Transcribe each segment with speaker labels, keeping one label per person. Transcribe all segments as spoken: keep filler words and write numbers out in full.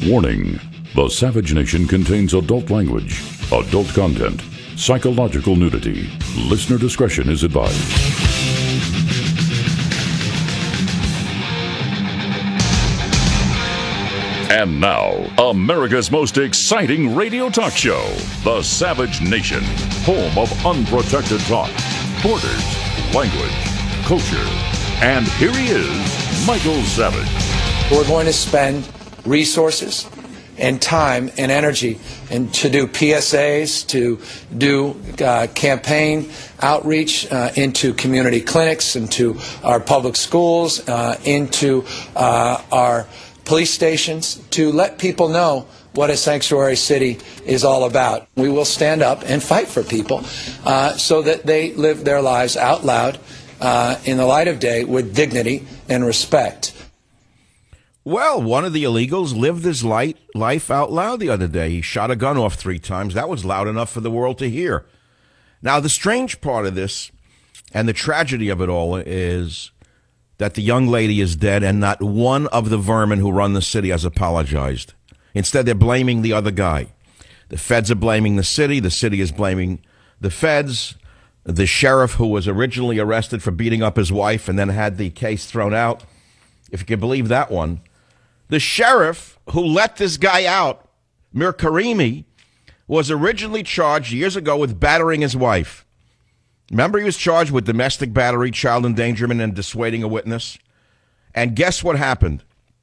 Speaker 1: Warning: the Savage Nation contains adult language, adult content, psychological nudity. Listener discretion is advised. And now, America's most exciting radio talk show, The Savage Nation, home of unprotected talk, borders, language, culture. And here he is, Michael Savage.
Speaker 2: We're going to spend resources and time and energy and to do P S As, to do uh, campaign outreach uh, into community clinics, into our public schools, uh, into uh, our police stations, to let people know what a sanctuary city is all about. We will stand up and fight for people uh, so that they live their lives out loud uh, in the light of day with dignity and respect.
Speaker 3: Well, one of the illegals lived his light, life out loud the other day. He shot a gun off three times. That was loud enough for the world to hear. Now, the strange part of this and the tragedy of it all is that the young lady is dead and not one of the vermin who run the city has apologized. Instead, they're blaming the other guy. The feds are blaming the city. The city is blaming the feds. The sheriff who was originally arrested for beating up his wife and then had the case thrown out, if you can believe that one. The sheriff who let this guy out, Mir Karimi, was originally charged years ago with battering his wife. Remember, he was charged with domestic battery, child endangerment, and dissuading a witness. And guess what happened?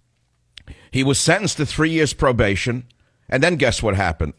Speaker 3: He was sentenced to three years probation. And then guess what happened?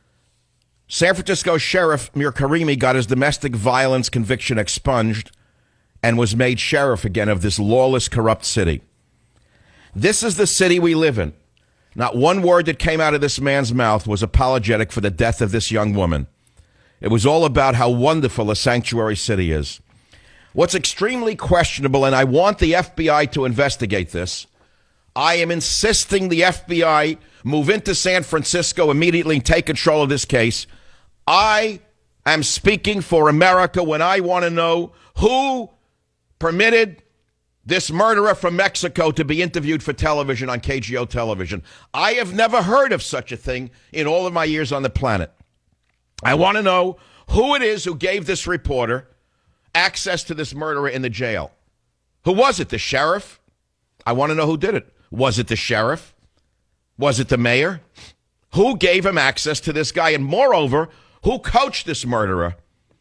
Speaker 3: San Francisco Sheriff Mir Karimi got his domestic violence conviction expunged and was made sheriff again of this lawless, corrupt city. This is the city we live in. Not one word that came out of this man's mouth was apologetic for the death of this young woman. It was all about how wonderful a sanctuary city is. What's extremely questionable, and I want the F B I to investigate this, I am insisting the F B I move into San Francisco immediately and take control of this case. I am speaking for America when I want to know who permitted this murderer from Mexico to be interviewed for television on K G O television. I have never heard of such a thing in all of my years on the planet. I want to know who it is who gave this reporter access to this murderer in the jail. Who was it? The sheriff? I want to know who did it. Was it the sheriff? Was it the mayor? Who gave him access to this guy? And moreover, who coached this murderer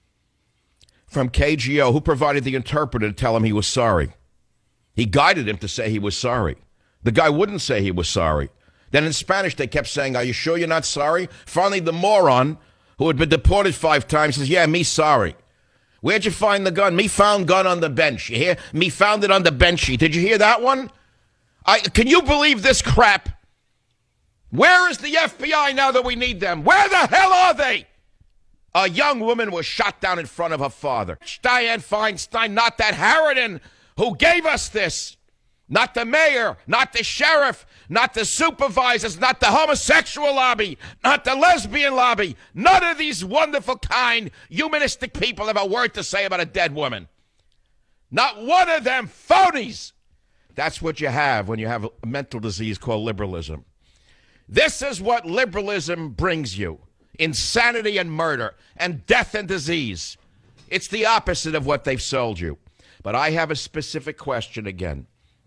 Speaker 3: from K G O? Who provided the interpreter to tell him he was sorry? He guided him to say he was sorry. The guy wouldn't say he was sorry. Then in Spanish, they kept saying, "Are you sure you're not sorry?" Finally, the moron who had been deported five times says, "Yeah, me sorry." "Where'd you find the gun?" "Me found gun on the bench." You hear? "Me found it on the benchy." Did you hear that one? I, can you believe this crap? Where is the F B I now that we need them? Where the hell are they? A young woman was shot down in front of her father. Dianne Feinstein, not that Harridan who gave us this. Not the mayor, not the sheriff, not the supervisors, not the homosexual lobby, not the lesbian lobby. None of these wonderful, kind, humanistic people have a word to say about a dead woman. Not one of them phonies. That's what you have when you have a mental disease called liberalism. This is what liberalism brings you. Insanity and murder and death and disease. It's the opposite of what they've sold you. But I have a specific question again.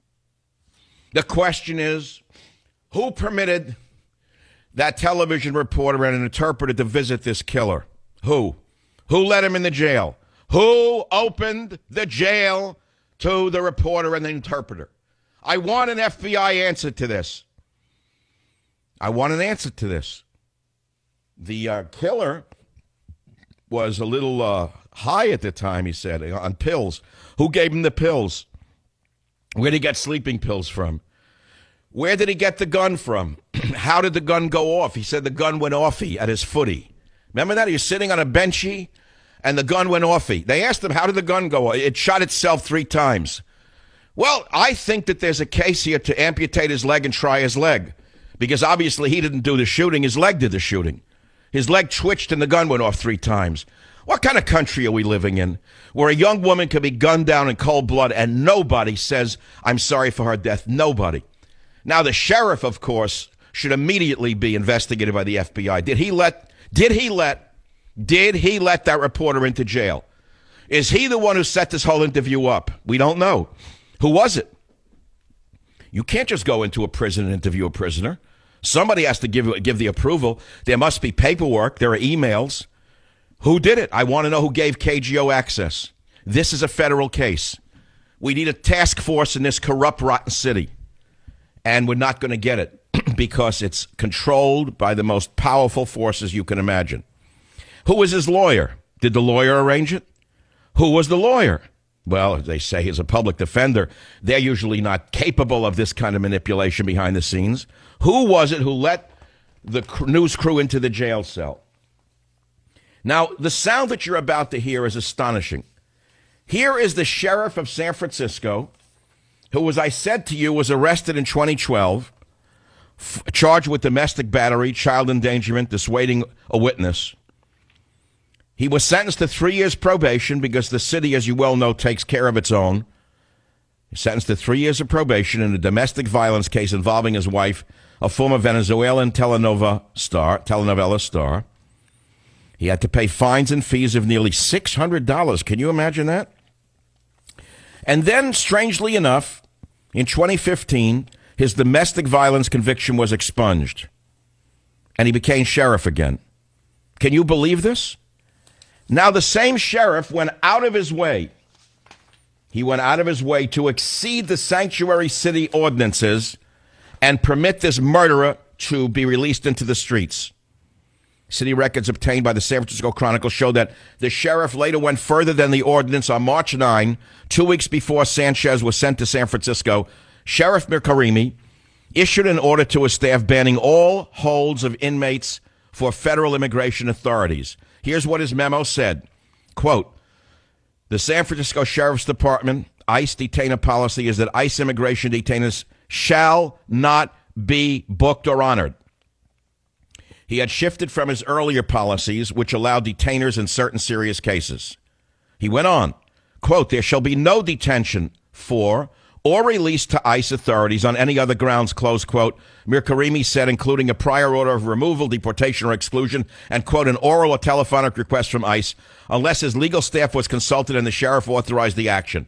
Speaker 3: The question is, who permitted that television reporter and an interpreter to visit this killer? Who? Who let him in the jail? Who opened the jail to the reporter and the interpreter? I want an F B I answer to this. I want an answer to this. The uh, killer was a little uh, high at the time, he said, on pills. Who gave him the pills? Where did he get sleeping pills from? Where did he get the gun from? How did the gun go off? He said the gun went offy at his footy. Remember that? He was sitting on a benchy, and the gun went offy. They asked him, how did the gun go off? It shot itself three times. Well, I think that there's a case here to amputate his leg and try his leg, because obviously he didn't do the shooting. His leg did the shooting. His leg twitched and the gun went off three times. What kind of country are we living in where a young woman could be gunned down in cold blood and nobody says, I'm sorry for her death? Nobody. Now, the sheriff, of course, should immediately be investigated by the F B I. Did he let, did he let, did he let that reporter into jail? Is he the one who set this whole interview up? We don't know. Who was it? You can't just go into a prison and interview a prisoner. Somebody has to give, give the approval. There must be paperwork. There are emails. Who did it? I want to know who gave K G O access. This is a federal case. We need a task force in this corrupt, rotten city. And we're not going to get it because it's controlled by the most powerful forces you can imagine. Who was his lawyer? Did the lawyer arrange it? Who was the lawyer? Well, they say he's a public defender. They're usually not capable of this kind of manipulation behind the scenes. Who was it who let the news crew into the jail cell? Now, the sound that you're about to hear is astonishing. Here is the sheriff of San Francisco, who, as I said to you, was arrested in twenty twelve, f- charged with domestic battery, child endangerment, dissuading a witness. He was sentenced to three years probation because the city, as you well know, takes care of its own. He's sentenced to three years of probation in a domestic violence case involving his wife, a former Venezuelan telenovela star. Telenovela star. He had to pay fines and fees of nearly six hundred dollars. Can you imagine that? And then, strangely enough, in twenty fifteen, his domestic violence conviction was expunged, and he became sheriff again. Can you believe this? Now, the same sheriff went out of his way. He went out of his way to exceed the sanctuary city ordinances and permit this murderer to be released into the streets. City records obtained by the San Francisco Chronicle show that the sheriff later went further than the ordinance. On March ninth, two weeks before Sanchez was sent to San Francisco, Sheriff Mirkarimi issued an order to his staff banning all holds of inmates for federal immigration authorities. Here's what his memo said. Quote, the San Francisco Sheriff's Department ICE detainer policy is that ICE immigration detainers shall not be booked or honored. He had shifted from his earlier policies, which allowed detainers in certain serious cases. He went on, quote, there shall be no detention for or release to ICE authorities on any other grounds, close quote. Mirkarimi said, including a prior order of removal, deportation, or exclusion, and, quote, an oral or telephonic request from ICE, unless his legal staff was consulted and the sheriff authorized the action.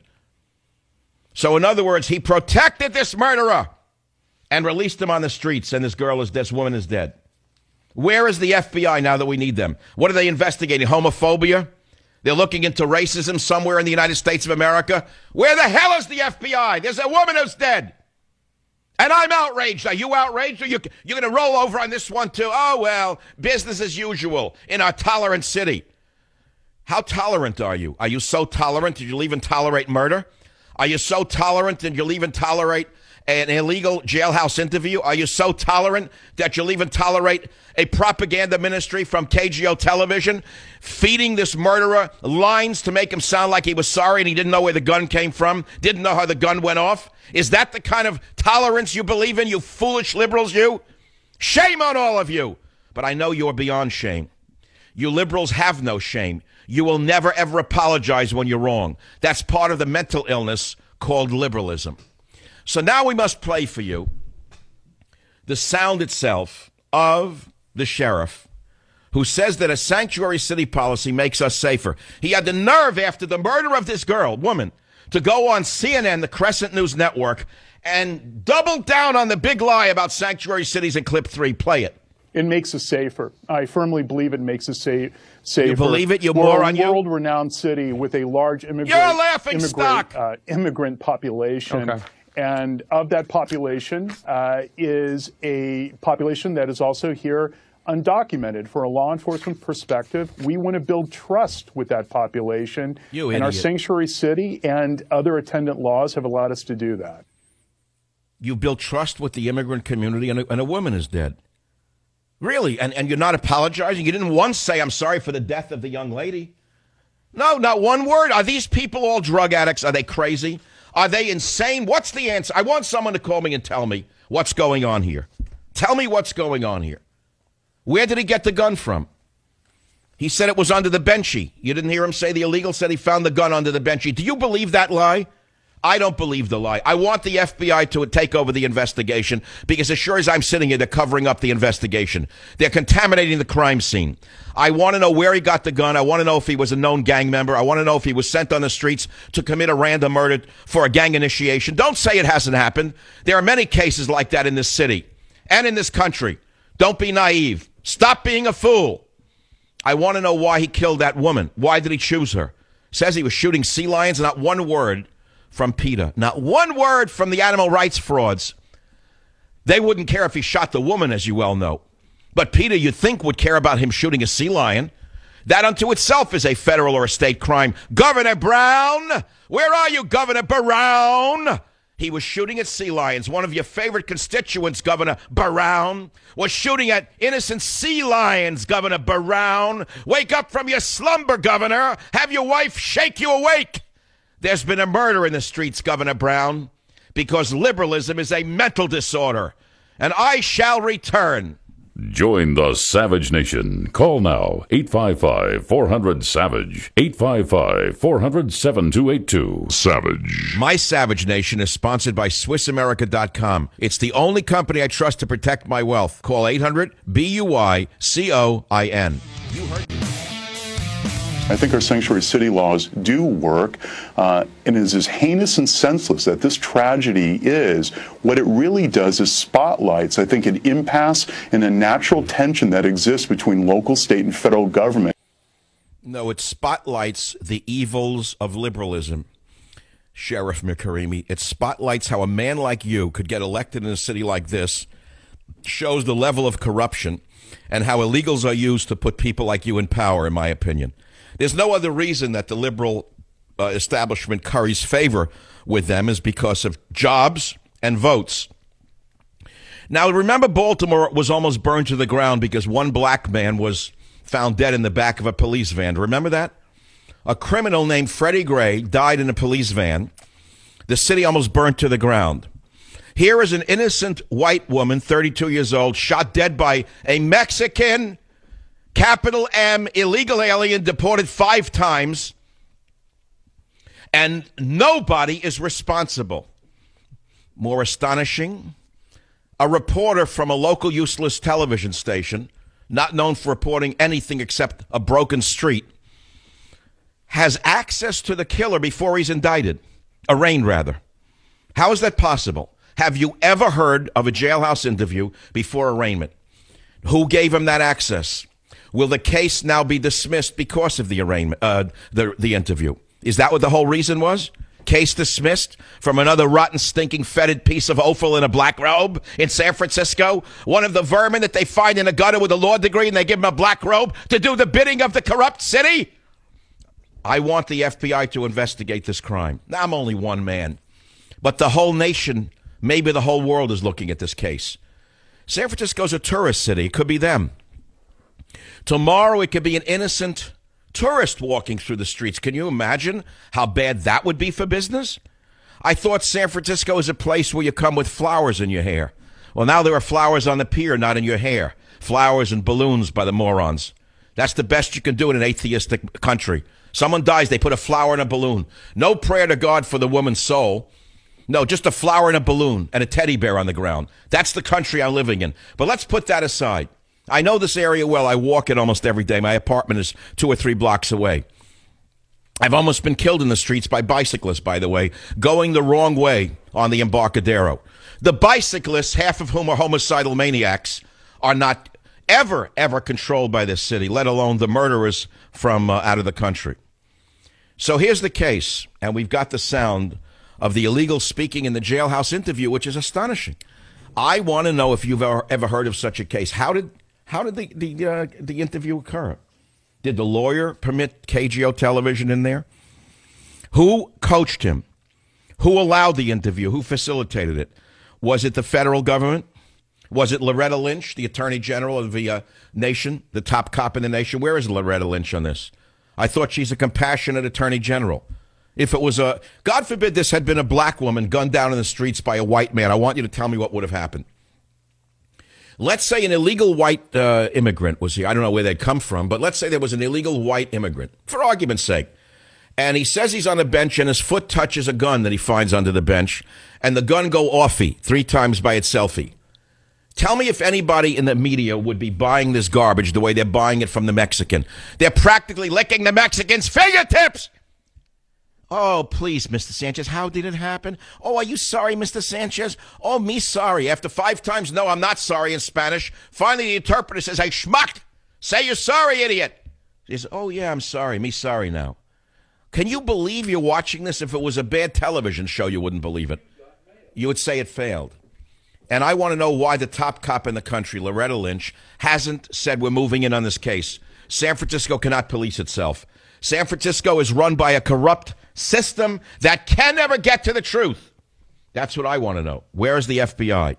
Speaker 3: So, in other words, he protected this murderer and released him on the streets, and this girl is, this woman is dead. Where is the F B I now that we need them? What are they investigating? Homophobia? They're looking into racism somewhere in the United States of America? Where the hell is the F B I? There's a woman who's dead. And I'm outraged. Are you outraged? Or you, you're going to roll over on this one too? Oh, well, business as usual in our tolerant city. How tolerant are you? Are you so tolerant that you'll even tolerate murder? Are you so tolerant that you'll even tolerate an illegal jailhouse interview? Are you so tolerant that you'll even tolerate a propaganda ministry from K G O television feeding this murderer lines to make him sound like he was sorry and he didn't know where the gun came from, didn't know how the gun went off? Is that the kind of tolerance you believe in, you foolish liberals, you? Shame on all of you. But I know you're beyond shame. You liberals have no shame. You will never, ever apologize when you're wrong. That's part of the mental illness called liberalism. So now we must play for you the sound itself of the sheriff who says that a sanctuary city policy makes us safer. He had the nerve after the murder of this girl, woman, to go on C N N, the Crescent News Network, and double down on the big lie about sanctuary cities in clip three. Play it.
Speaker 4: It makes us safer. I firmly believe it makes us sa- safer.
Speaker 3: You believe it? You
Speaker 4: We're
Speaker 3: moron, you?
Speaker 4: a world-renowned city with a large immigrant,
Speaker 3: You're a laughing
Speaker 4: immigrant,
Speaker 3: stock.
Speaker 4: Uh, immigrant population.
Speaker 3: Okay.
Speaker 4: And of that population uh, is a population that is also here undocumented. For a law enforcement perspective, we want to build trust with that population.
Speaker 3: You
Speaker 4: and
Speaker 3: idiot.
Speaker 4: our sanctuary city and other attendant laws have allowed us to do that.
Speaker 3: You build trust with the immigrant community, and a, and a woman is dead. Really? And, and you're not apologizing? You didn't once say, I'm sorry for the death of the young lady? No, not one word. Are these people all drug addicts? Are they crazy? Are they insane? What's the answer? I want someone to call me and tell me what's going on here. Tell me what's going on here. Where did he get the gun from? He said it was under the benchy. You didn't hear him say the illegal said he found the gun under the benchy. Do you believe that lie? I don't believe the lie. I want the F B I to take over the investigation because as sure as I'm sitting here, they're covering up the investigation. They're contaminating the crime scene. I want to know where he got the gun. I want to know if he was a known gang member. I want to know if he was sent on the streets to commit a random murder for a gang initiation. Don't say it hasn't happened. There are many cases like that in this city and in this country. Don't be naive. Stop being a fool. I want to know why he killed that woman. Why did he choose her? Says he was shooting sea lions. Not one word from PETA. Not one word from the animal rights frauds. They wouldn't care if he shot the woman, as you well know. But PETA, you'd think, would care about him shooting a sea lion. That unto itself is a federal or a state crime. Governor Brown! Where are you, Governor Brown? He was shooting at sea lions. One of your favorite constituents, Governor Brown, was shooting at innocent sea lions, Governor Brown. Wake up from your slumber, Governor. Have your wife shake you awake. There's been a murder in the streets, Governor Brown, because liberalism is a mental disorder. And I shall return.
Speaker 1: Join the Savage Nation. Call now, eight five five, four hundred, SAVAGE, eight five five, four hundred, seven two eight two. Savage.
Speaker 3: My Savage Nation is sponsored by Swiss America dot com. It's the only company I trust to protect my wealth. Call eight hundred B U Y C O I N. You heard me.
Speaker 5: I think our sanctuary city laws do work, uh, and it is as heinous and senseless that this tragedy is. What it really does is spotlights, I think, an impasse and a natural tension that exists between local, state, and federal government.
Speaker 3: No, it spotlights the evils of liberalism, Sheriff McCreamy. It spotlights how a man like you could get elected in a city like this, shows the level of corruption, and how illegals are used to put people like you in power, in my opinion. There's no other reason that the liberal uh, establishment curries favor with them is because of jobs and votes. Now, remember, Baltimore was almost burned to the ground because one black man was found dead in the back of a police van. Remember that? A criminal named Freddie Gray died in a police van. The city almost burned to the ground. Here is an innocent white woman, thirty-two years old, shot dead by a Mexican, capital M, illegal alien, deported five times, and nobody is responsible. More astonishing, a reporter from a local useless television station, not known for reporting anything except a broken street, has access to the killer before he's indicted, arraigned rather. How is that possible? Have you ever heard of a jailhouse interview before arraignment? Who gave him that access? Will the case now be dismissed because of the arraignment, uh, the, the interview? Is that what the whole reason was? Case dismissed from another rotten, stinking, fetid piece of offal in a black robe in San Francisco? One of the vermin that they find in a gutter with a law degree and they give him a black robe to do the bidding of the corrupt city? I want the F B I to investigate this crime. Now, I'm only one man, but the whole nation, maybe the whole world is looking at this case. San Francisco's a tourist city. It could be them. Tomorrow, it could be an innocent tourist walking through the streets. Can you imagine how bad that would be for business? I thought San Francisco is a place where you come with flowers in your hair. Well, now there are flowers on the pier, not in your hair. Flowers and balloons by the morons. That's the best you can do in an atheistic country. Someone dies, they put a flower in a balloon. No prayer to God for the woman's soul. No, just a flower in a balloon and a teddy bear on the ground. That's the country I'm living in. But let's put that aside. I know this area well. I walk it almost every day. My apartment is two or three blocks away. I've almost been killed in the streets by bicyclists, by the way, going the wrong way on the Embarcadero. The bicyclists, half of whom are homicidal maniacs, are not ever, ever controlled by this city, let alone the murderers from uh, out of the country. So here's the case, and we've got the sound of the illegal speaking in the jailhouse interview, which is astonishing. I want to know if you've ever, ever heard of such a case. How did how did the the, uh, the interview occur? Did the lawyer permit K G O television in there? Who coached him? Who allowed the interview? Who facilitated it? Was it the federal government? Was it Loretta Lynch, the attorney general of the uh, nation, the top cop in the nation? Where is Loretta Lynch on this? I thought she's a compassionate attorney general. If it was a, God forbid this had been a black woman gunned down in the streets by a white man, I want you to tell me what would have happened. Let's say an illegal white uh, immigrant was here. I don't know where they'd come from, but let's say there was an illegal white immigrant, for argument's sake. And he says he's on the bench and his foot touches a gun that he finds under the bench. And the gun go offy three times by itselfy. Tell me if anybody in the media would be buying this garbage the way they're buying it from the Mexican. They're practically licking the Mexican's fingertips. Oh, please, Mister Sanchez, how did it happen? Oh, are you sorry, Mister Sanchez? Oh, me sorry. After five times, no, I'm not sorry in Spanish. Finally, the interpreter says, hey, schmuck, say you're sorry, idiot. He says, oh, yeah, I'm sorry. Me sorry now. Can you believe you're watching this? If it was a bad television show, you wouldn't believe it. You would say it failed. And I want to know why the top cop in the country, Loretta Lynch, hasn't said we're moving in on this case. San Francisco cannot police itself. San Francisco is run by a corrupt system that can never get to the truth. That's what I want to know. Where is the F B I?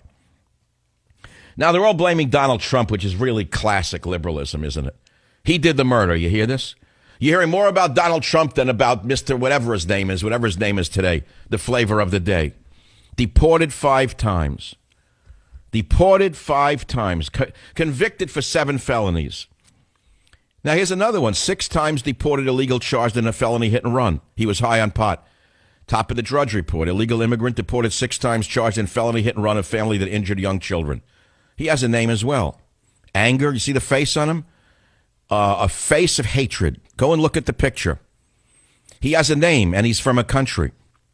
Speaker 3: Now, they're all blaming Donald Trump, which is really classic liberalism, isn't it? He did the murder. You hear this? You're hearing more about Donald Trump than about Mister whatever his name is, whatever his name is today, the flavor of the day. Deported five times. Deported five times. Co- convicted for seven felonies. Now, here's another one. Six times deported, illegal, charged in a felony hit and run. He was high on pot. Top of the Drudge Report. Illegal immigrant deported six times, charged in felony hit and run, a family that injured young children. He has a name as well. Anger. You see the face on him? Uh, a face of hatred. Go and look at the picture. He has a name, and he's from a country.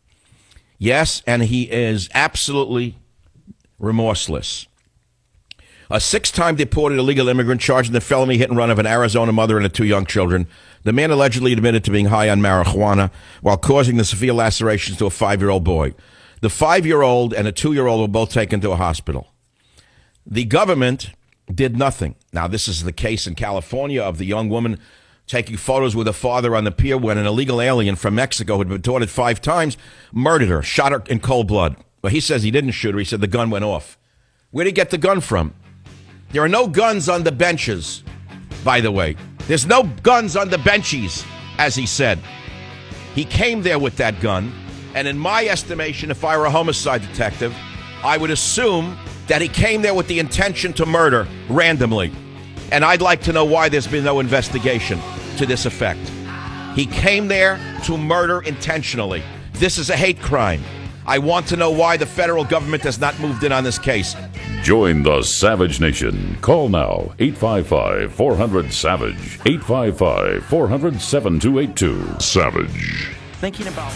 Speaker 3: Yes, and he is absolutely remorseless. A six-time deported illegal immigrant charged in the felony hit and run of an Arizona mother and her two young children. The man allegedly admitted to being high on marijuana while causing the severe lacerations to a five-year-old boy. The five-year-old and a two-year-old were both taken to a hospital. The government did nothing. Now, this is the case in California of the young woman taking photos with her father on the pier when an illegal alien from Mexico who had been deported five times murdered her, shot her in cold blood. Well, he says he didn't shoot her. He said the gun went off. Where did he get the gun from? There are no guns on the benches, by the way. There's no guns on the benchies, as he said. He came there with that gun, and in my estimation, if I were a homicide detective, I would assume that he came there with the intention to murder randomly. And I'd like to know why there's been no investigation to this effect. He came there to murder intentionally. This is a hate crime. I want to know why the federal government has not moved in on this case.
Speaker 1: Join the Savage Nation. Call now, eight five five, four hundred, SAVAGE, eight five five, four hundred, seven two eight two. Savage.
Speaker 6: Thinking about...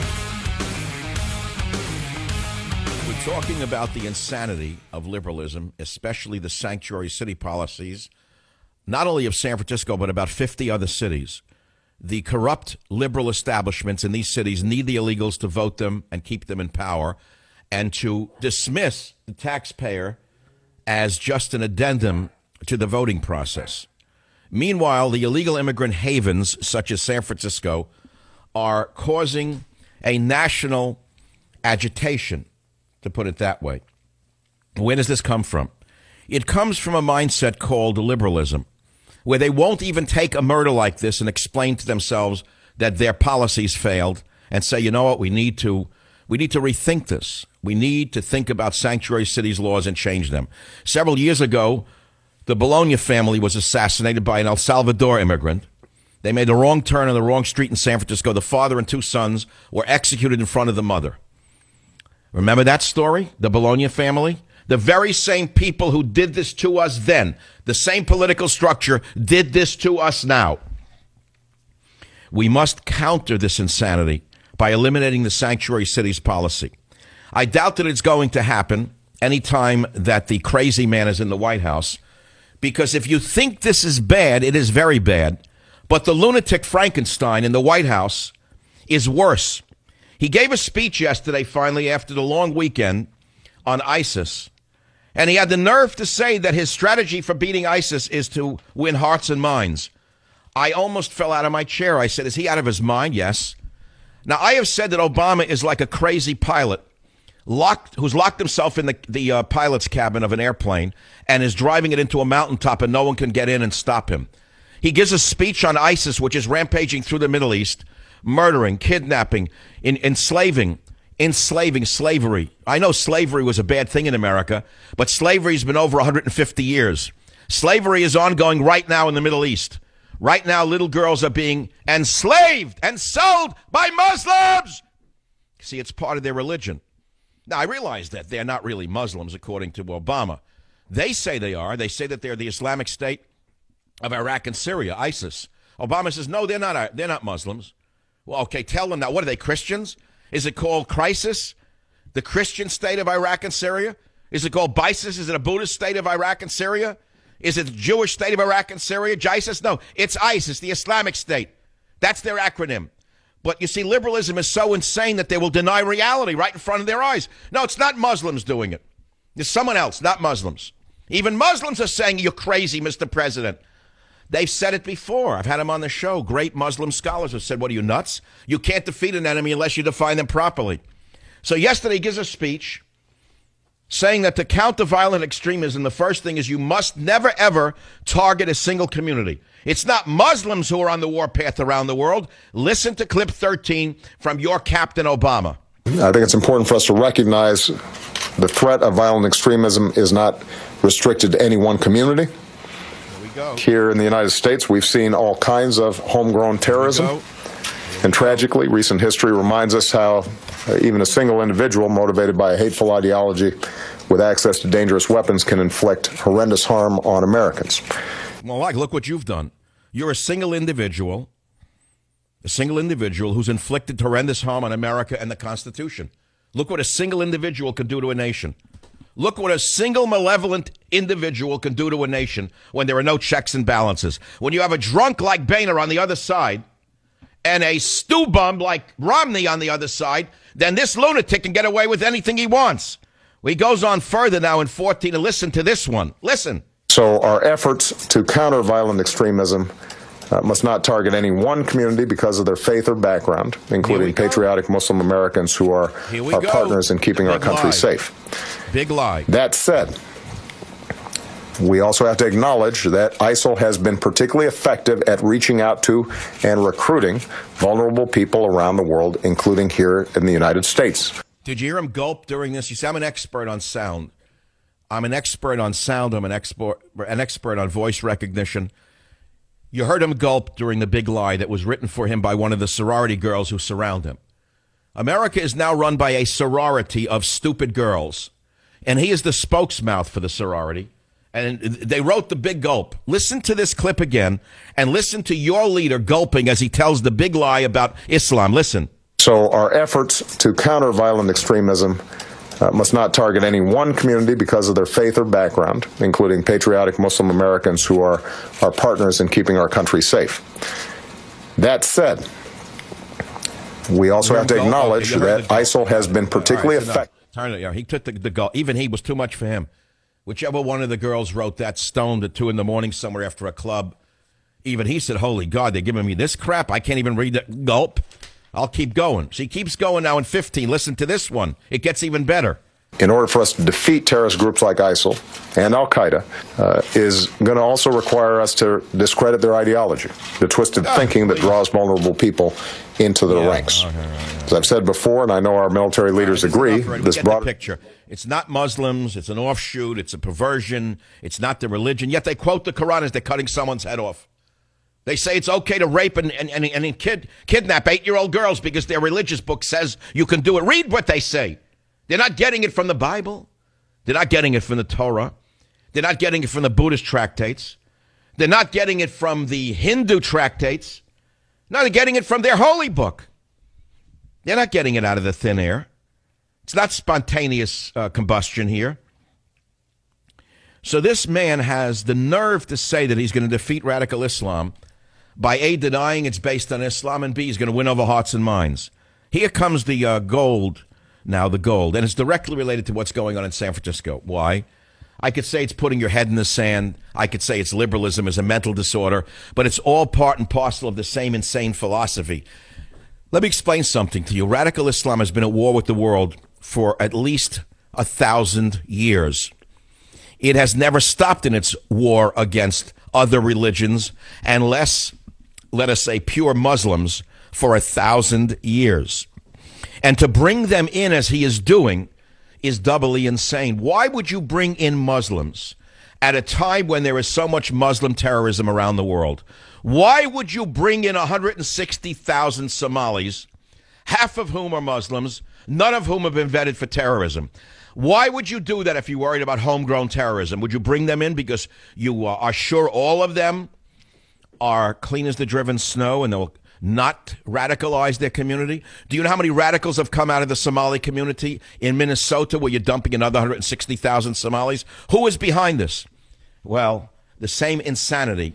Speaker 3: We're talking about the insanity of liberalism, especially the sanctuary city policies, not only of San Francisco, but about fifty other cities. The corrupt liberal establishments in these cities need the illegals to vote them and keep them in power, and to dismiss the taxpayer as just an addendum to the voting process. Meanwhile, the illegal immigrant havens, such as San Francisco, are causing a national agitation, to put it that way. Where does this come from? It comes from a mindset called liberalism, where they won't even take a murder like this and explain to themselves that their policies failed and say, you know what, we need to we need to rethink this. We need to think about sanctuary cities laws and change them. Several years ago, the Bologna family was assassinated by an El Salvador immigrant. They made the wrong turn on the wrong street in San Francisco. The father and two sons were executed in front of the mother. Remember that story? The Bologna family? The very same people who did this to us then, the same political structure, did this to us now. We must counter this insanity by eliminating the sanctuary cities policy. I doubt that it's going to happen anytime that the crazy man is in the White House, because if you think this is bad, it is very bad. But the lunatic Frankenstein in the White House is worse. He gave a speech yesterday, finally, after the long weekend, on ISIS. And he had the nerve to say that his strategy for beating ISIS is to win hearts and minds. I almost fell out of my chair. I said, is he out of his mind? Yes. Now, I have said that Obama is like a crazy pilot locked, who's locked himself in the, the uh, pilot's cabin of an airplane and is driving it into a mountaintop and no one can get in and stop him. He gives a speech on ISIS, which is rampaging through the Middle East, murdering, kidnapping, in, enslaving, enslaving, slavery. I know slavery was a bad thing in America, but slavery's been over one hundred fifty years. Slavery is ongoing right now in the Middle East. Right now, little girls are being enslaved and sold by Muslims. See, it's part of their religion. Now, I realize that they're not really Muslims, according to Obama. They say they are. They say that they're the Islamic State of Iraq and Syria, ISIS. Obama says, no, they're not, they're not Muslims. Well, okay, tell them now. What are they, Christians? Is it called crisis? The Christian state of Iraq and Syria? Is it called BISIS? Is it a Buddhist state of Iraq and Syria? Is it the Jewish state of Iraq and Syria? JISIS? No, it's ISIS, the Islamic State. That's their acronym. But you see, liberalism is so insane that they will deny reality right in front of their eyes. No, it's not Muslims doing it. It's someone else, not Muslims. Even Muslims are saying, you're crazy, Mister President. They've said it before. I've had them on the show. Great Muslim scholars have said, what are you, nuts? You can't defeat an enemy unless you define them properly. So yesterday he gives a speech saying that to counter violent extremism, the first thing is you must never, ever target a single community. It's not Muslims who are on the warpath around the world. Listen to clip thirteen from your Captain Obama.
Speaker 6: I think it's important for us to recognize the threat of violent extremism is not restricted to any one community.
Speaker 3: Here we go.
Speaker 6: Here in the United States, we've seen all kinds of homegrown terrorism. And tragically, recent history reminds us how uh, even a single individual motivated by a hateful ideology with access to dangerous weapons can inflict horrendous harm on Americans.
Speaker 3: Well, like, look what you've done. You're a single individual, a single individual who's inflicted horrendous harm on America and the Constitution. Look what a single individual can do to a nation. Look what a single malevolent individual can do to a nation when there are no checks and balances. When you have a drunk like Boehner on the other side, and a stew bum like Romney on the other side, then this lunatic can get away with anything he wants. He goes on further now in fourteen, and listen to this one. Listen.
Speaker 6: So our efforts to counter violent extremism uh, must not target any one community because of their faith or background, including patriotic Muslim Americans who are our go. partners in keeping our country
Speaker 3: lie.
Speaker 6: safe.
Speaker 3: Big lie.
Speaker 6: That said, we also have to acknowledge that ISIL has been particularly effective at reaching out to and recruiting vulnerable people around the world, including here in the United States.
Speaker 3: Did you hear him gulp during this? You see, I'm an expert on sound. I'm an expert on sound. I'm an expert, an expert on voice recognition. You heard him gulp during the big lie that was written for him by one of the sorority girls who surround him. America is now run by a sorority of stupid girls, and he is the spokesmouth for the sorority. And they wrote the big gulp. Listen to this clip again, and listen to your leader gulping as he tells the big lie about Islam. Listen.
Speaker 6: So our efforts to counter violent extremism uh, must not target any one community because of their faith or background, including patriotic Muslim Americans who are our partners in keeping our country safe. That said, we also have to acknowledge that ISIL has been particularly effective.
Speaker 3: Turn it. Yeah, he took the, the gulp. Even he was too much for him. Whichever one of the girls wrote that stoned at two in the morning somewhere after a club, even he said, holy God, they're giving me this crap. I can't even read the gulp. I'll keep going. She keeps going now in fifteen. Listen to this one. It gets even better.
Speaker 6: In order for us to defeat terrorist groups like ISIL and Al-Qaeda uh, is going to also require us to discredit their ideology, the twisted oh, thinking that draws vulnerable people into their yeah, ranks. Okay, right, right. As I've said before, and I know our military leaders right, agree,
Speaker 3: right.
Speaker 6: this broad
Speaker 3: picture. It's not Muslims. It's an offshoot. It's a perversion. It's not the religion. Yet they quote the Quran as they're cutting someone's head off. They say it's okay to rape and, and, and, and kid, kidnap eight-year-old girls because their religious book says you can do it. Read what they say. They're not getting it from the Bible. They're not getting it from the Torah. They're not getting it from the Buddhist tractates. They're not getting it from the Hindu tractates. No, they're getting it from their holy book. They're not getting it out of the thin air. It's not spontaneous uh, combustion here. So this man has the nerve to say that he's going to defeat radical Islam by A, denying it's based on Islam, and B, he's going to win over hearts and minds. Here comes the uh, gold. Now, the gold, and it's directly related to what's going on in San Francisco. Why? I could say it's putting your head in the sand. I could say it's liberalism as a mental disorder, but it's all part and parcel of the same insane philosophy. Let me explain something to you. Radical Islam has been at war with the world for at least a thousand years. It has never stopped in its war against other religions, unless, let us say, pure Muslims, for a thousand years. And to bring them in as he is doing is doubly insane. Why would you bring in Muslims at a time when there is so much Muslim terrorism around the world? Why would you bring in one hundred sixty thousand Somalis, half of whom are Muslims, none of whom have been vetted for terrorism? Why would you do that if you're worried about homegrown terrorism? Would you bring them in because you uh, are sure all of them are clean as the driven snow and they'll not radicalize their community? Do you know how many radicals have come out of the Somali community in Minnesota where you're dumping another one hundred sixty thousand Somalis? Who is behind this? Well, the same insanity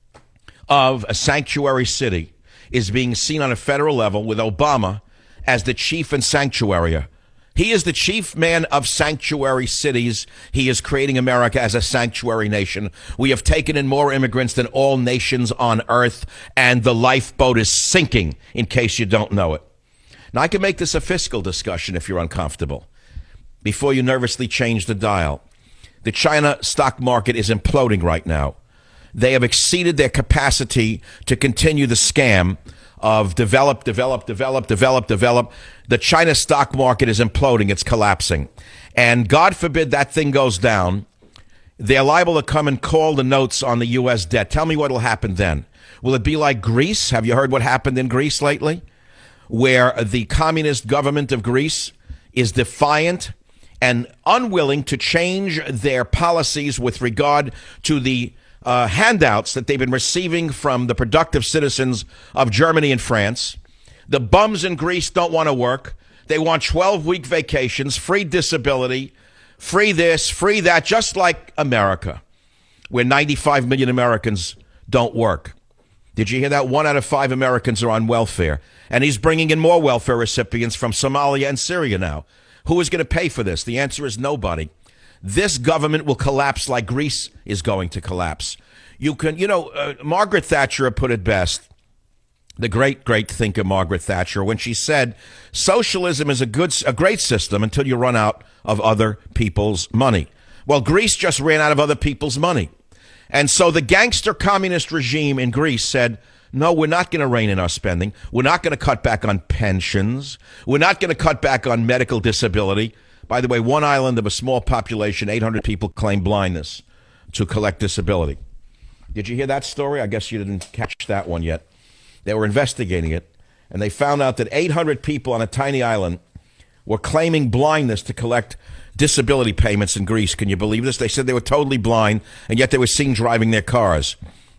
Speaker 3: of a sanctuary city is being seen on a federal level with Obama as the chief and sanctuary. He is the chief man of sanctuary cities. He is creating America as a sanctuary nation. We have taken in more immigrants than all nations on earth, and the lifeboat is sinking, in case you don't know it. Now, I can make this a fiscal discussion if you're uncomfortable, before you nervously change the dial. The China stock market is imploding right now. They have exceeded their capacity to continue the scam of develop, develop, develop, develop, develop. The China stock market is imploding. It's collapsing. And God forbid that thing goes down. They're liable to come and call the notes on the U S debt. Tell me what will happen then. Will it be like Greece? Have you heard what happened in Greece lately? Where the communist government of Greece is defiant and unwilling to change their policies with regard to the Uh, handouts that they've been receiving from the productive citizens of Germany and France. The bums in Greece don't want to work. They want twelve-week vacations, free disability, free this, free that, just like America, where ninety-five million Americans don't work. Did you hear that? One out of five Americans are on welfare. And he's bringing in more welfare recipients from Somalia and Syria now. Who is going to pay for this? The answer is nobody. This government will collapse like Greece is going to collapse. You can, you know, uh, Margaret Thatcher put it best, the great, great thinker Margaret Thatcher, when she said, socialism is a good, a great system until you run out of other people's money. Well, Greece just ran out of other people's money. And so the gangster communist regime in Greece said, no, we're not going to rein in our spending. We're not going to cut back on pensions. We're not going to cut back on medical disability. By the way, one island of a small population, eight hundred people claim blindness to collect disability. Did you hear that story? I guess you didn't catch that one yet. They were investigating it, and they found out that eight hundred people on a tiny island were claiming blindness to collect disability payments in Greece. Can you believe this? They said they were totally blind, and yet they were seen driving their cars.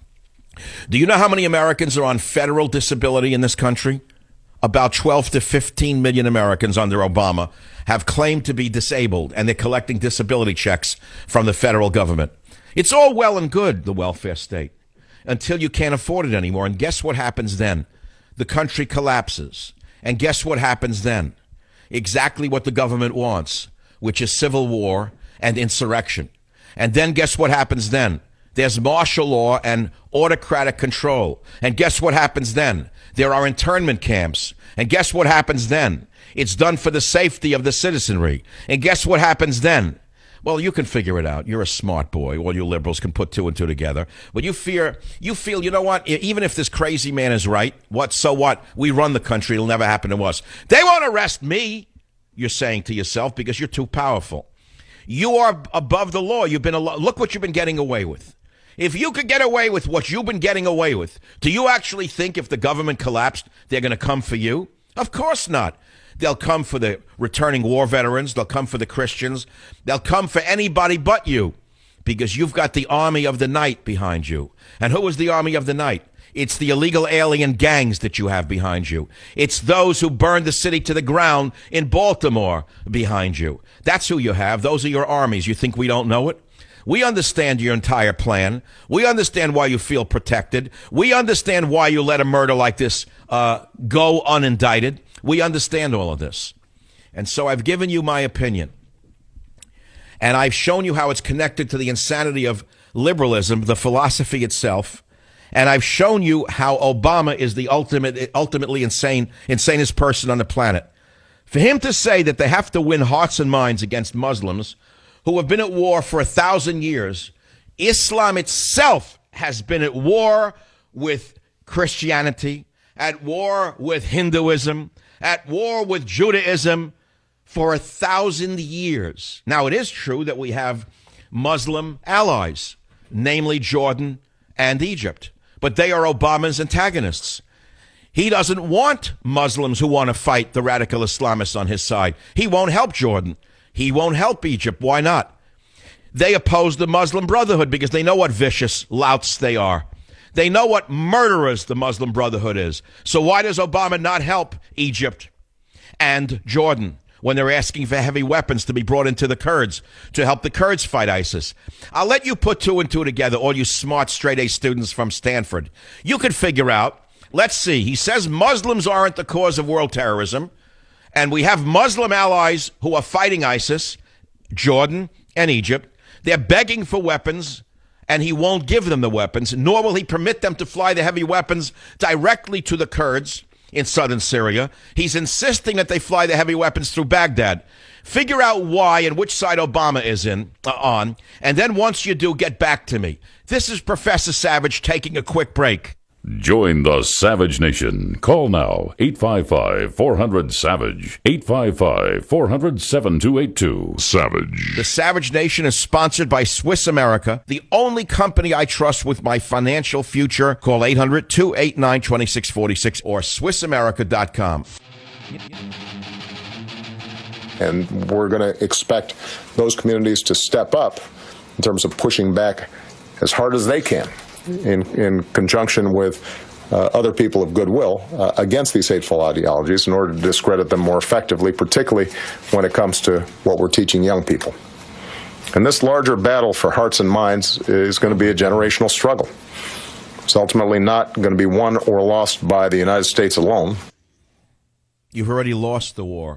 Speaker 3: Do you know how many Americans are on federal disability in this country? About twelve to fifteen million Americans under Obama have claimed to be disabled, and they're collecting disability checks from the federal government. It's all well and good, the welfare state, until you can't afford it anymore. And guess what happens then? The country collapses. And guess what happens then? Exactly what the government wants, which is civil war and insurrection. And then guess what happens then? There's martial law and autocratic control. And guess what happens then? There are internment camps. And guess what happens then? It's done for the safety of the citizenry. And guess what happens then? Well, you can figure it out. You're a smart boy. All you liberals can put two and two together. But you fear, you feel, you know what? Even if this crazy man is right, what? So what? We run the country. It'll never happen to us. They won't arrest me, you're saying to yourself, because you're too powerful. You are above the law. You've been, look what you've been getting away with. If you could get away with what you've been getting away with, do you actually think if the government collapsed, they're going to come for you? Of course not. They'll come for the returning war veterans. They'll come for the Christians. They'll come for anybody but you, because you've got the army of the night behind you. And who is the army of the night? It's the illegal alien gangs that you have behind you. It's those who burned the city to the ground in Baltimore behind you. That's who you have. Those are your armies. You think we don't know it? We understand your entire plan. We understand why you feel protected. We understand why you let a murder like this uh, go unindicted. We understand all of this. And so I've given you my opinion. And I've shown you how it's connected to the insanity of liberalism, the philosophy itself. And I've shown you how Obama is the ultimate, ultimately insane, insanest person on the planet. For him to say that they have to win hearts and minds against Muslims who have been at war for a thousand years, Islam itself has been at war with Christianity, at war with Hinduism, at war with Judaism for a thousand years. Now, it is true that we have Muslim allies, namely Jordan and Egypt. But they are Obama's antagonists. He doesn't want Muslims who want to fight the radical Islamists on his side. He won't help Jordan. He won't help Egypt. Why not? They oppose the Muslim Brotherhood because they know what vicious louts they are. They know what murderers the Muslim Brotherhood is. So why does Obama not help Egypt and Jordan when they're asking for heavy weapons to be brought into the Kurds to help the Kurds fight ISIS? I'll let you put two and two together, all you smart straight-A students from Stanford. You could figure out. Let's see. He says Muslims aren't the cause of world terrorism, and we have Muslim allies who are fighting ISIS, Jordan and Egypt. They're begging for weapons, and he won't give them the weapons, nor will he permit them to fly the heavy weapons directly to the Kurds in southern Syria. He's insisting that they fly the heavy weapons through Baghdad. Figure out why and which side Obama is in uh, on, and then once you do, get back to me. This is Professor Savage taking a quick break.
Speaker 1: Join the Savage Nation. Call now, eight five five, four hundred, SAVAGE, eight five five, four hundred, seven two eight two. Savage.
Speaker 3: The Savage Nation is sponsored by Swiss America, the only company I trust with my financial future. Call eight hundred, two eight nine, two six four six or swiss america dot com.
Speaker 6: And we're going to expect those communities to step up in terms of pushing back as hard as they can in, in conjunction with uh, other people of goodwill uh, against these hateful ideologies in order to discredit them more effectively, particularly when it comes to what we're teaching young people. And this larger battle for hearts and minds is going to be a generational struggle. It's ultimately not going to be won or lost by the United States alone.
Speaker 3: You've already lost the war.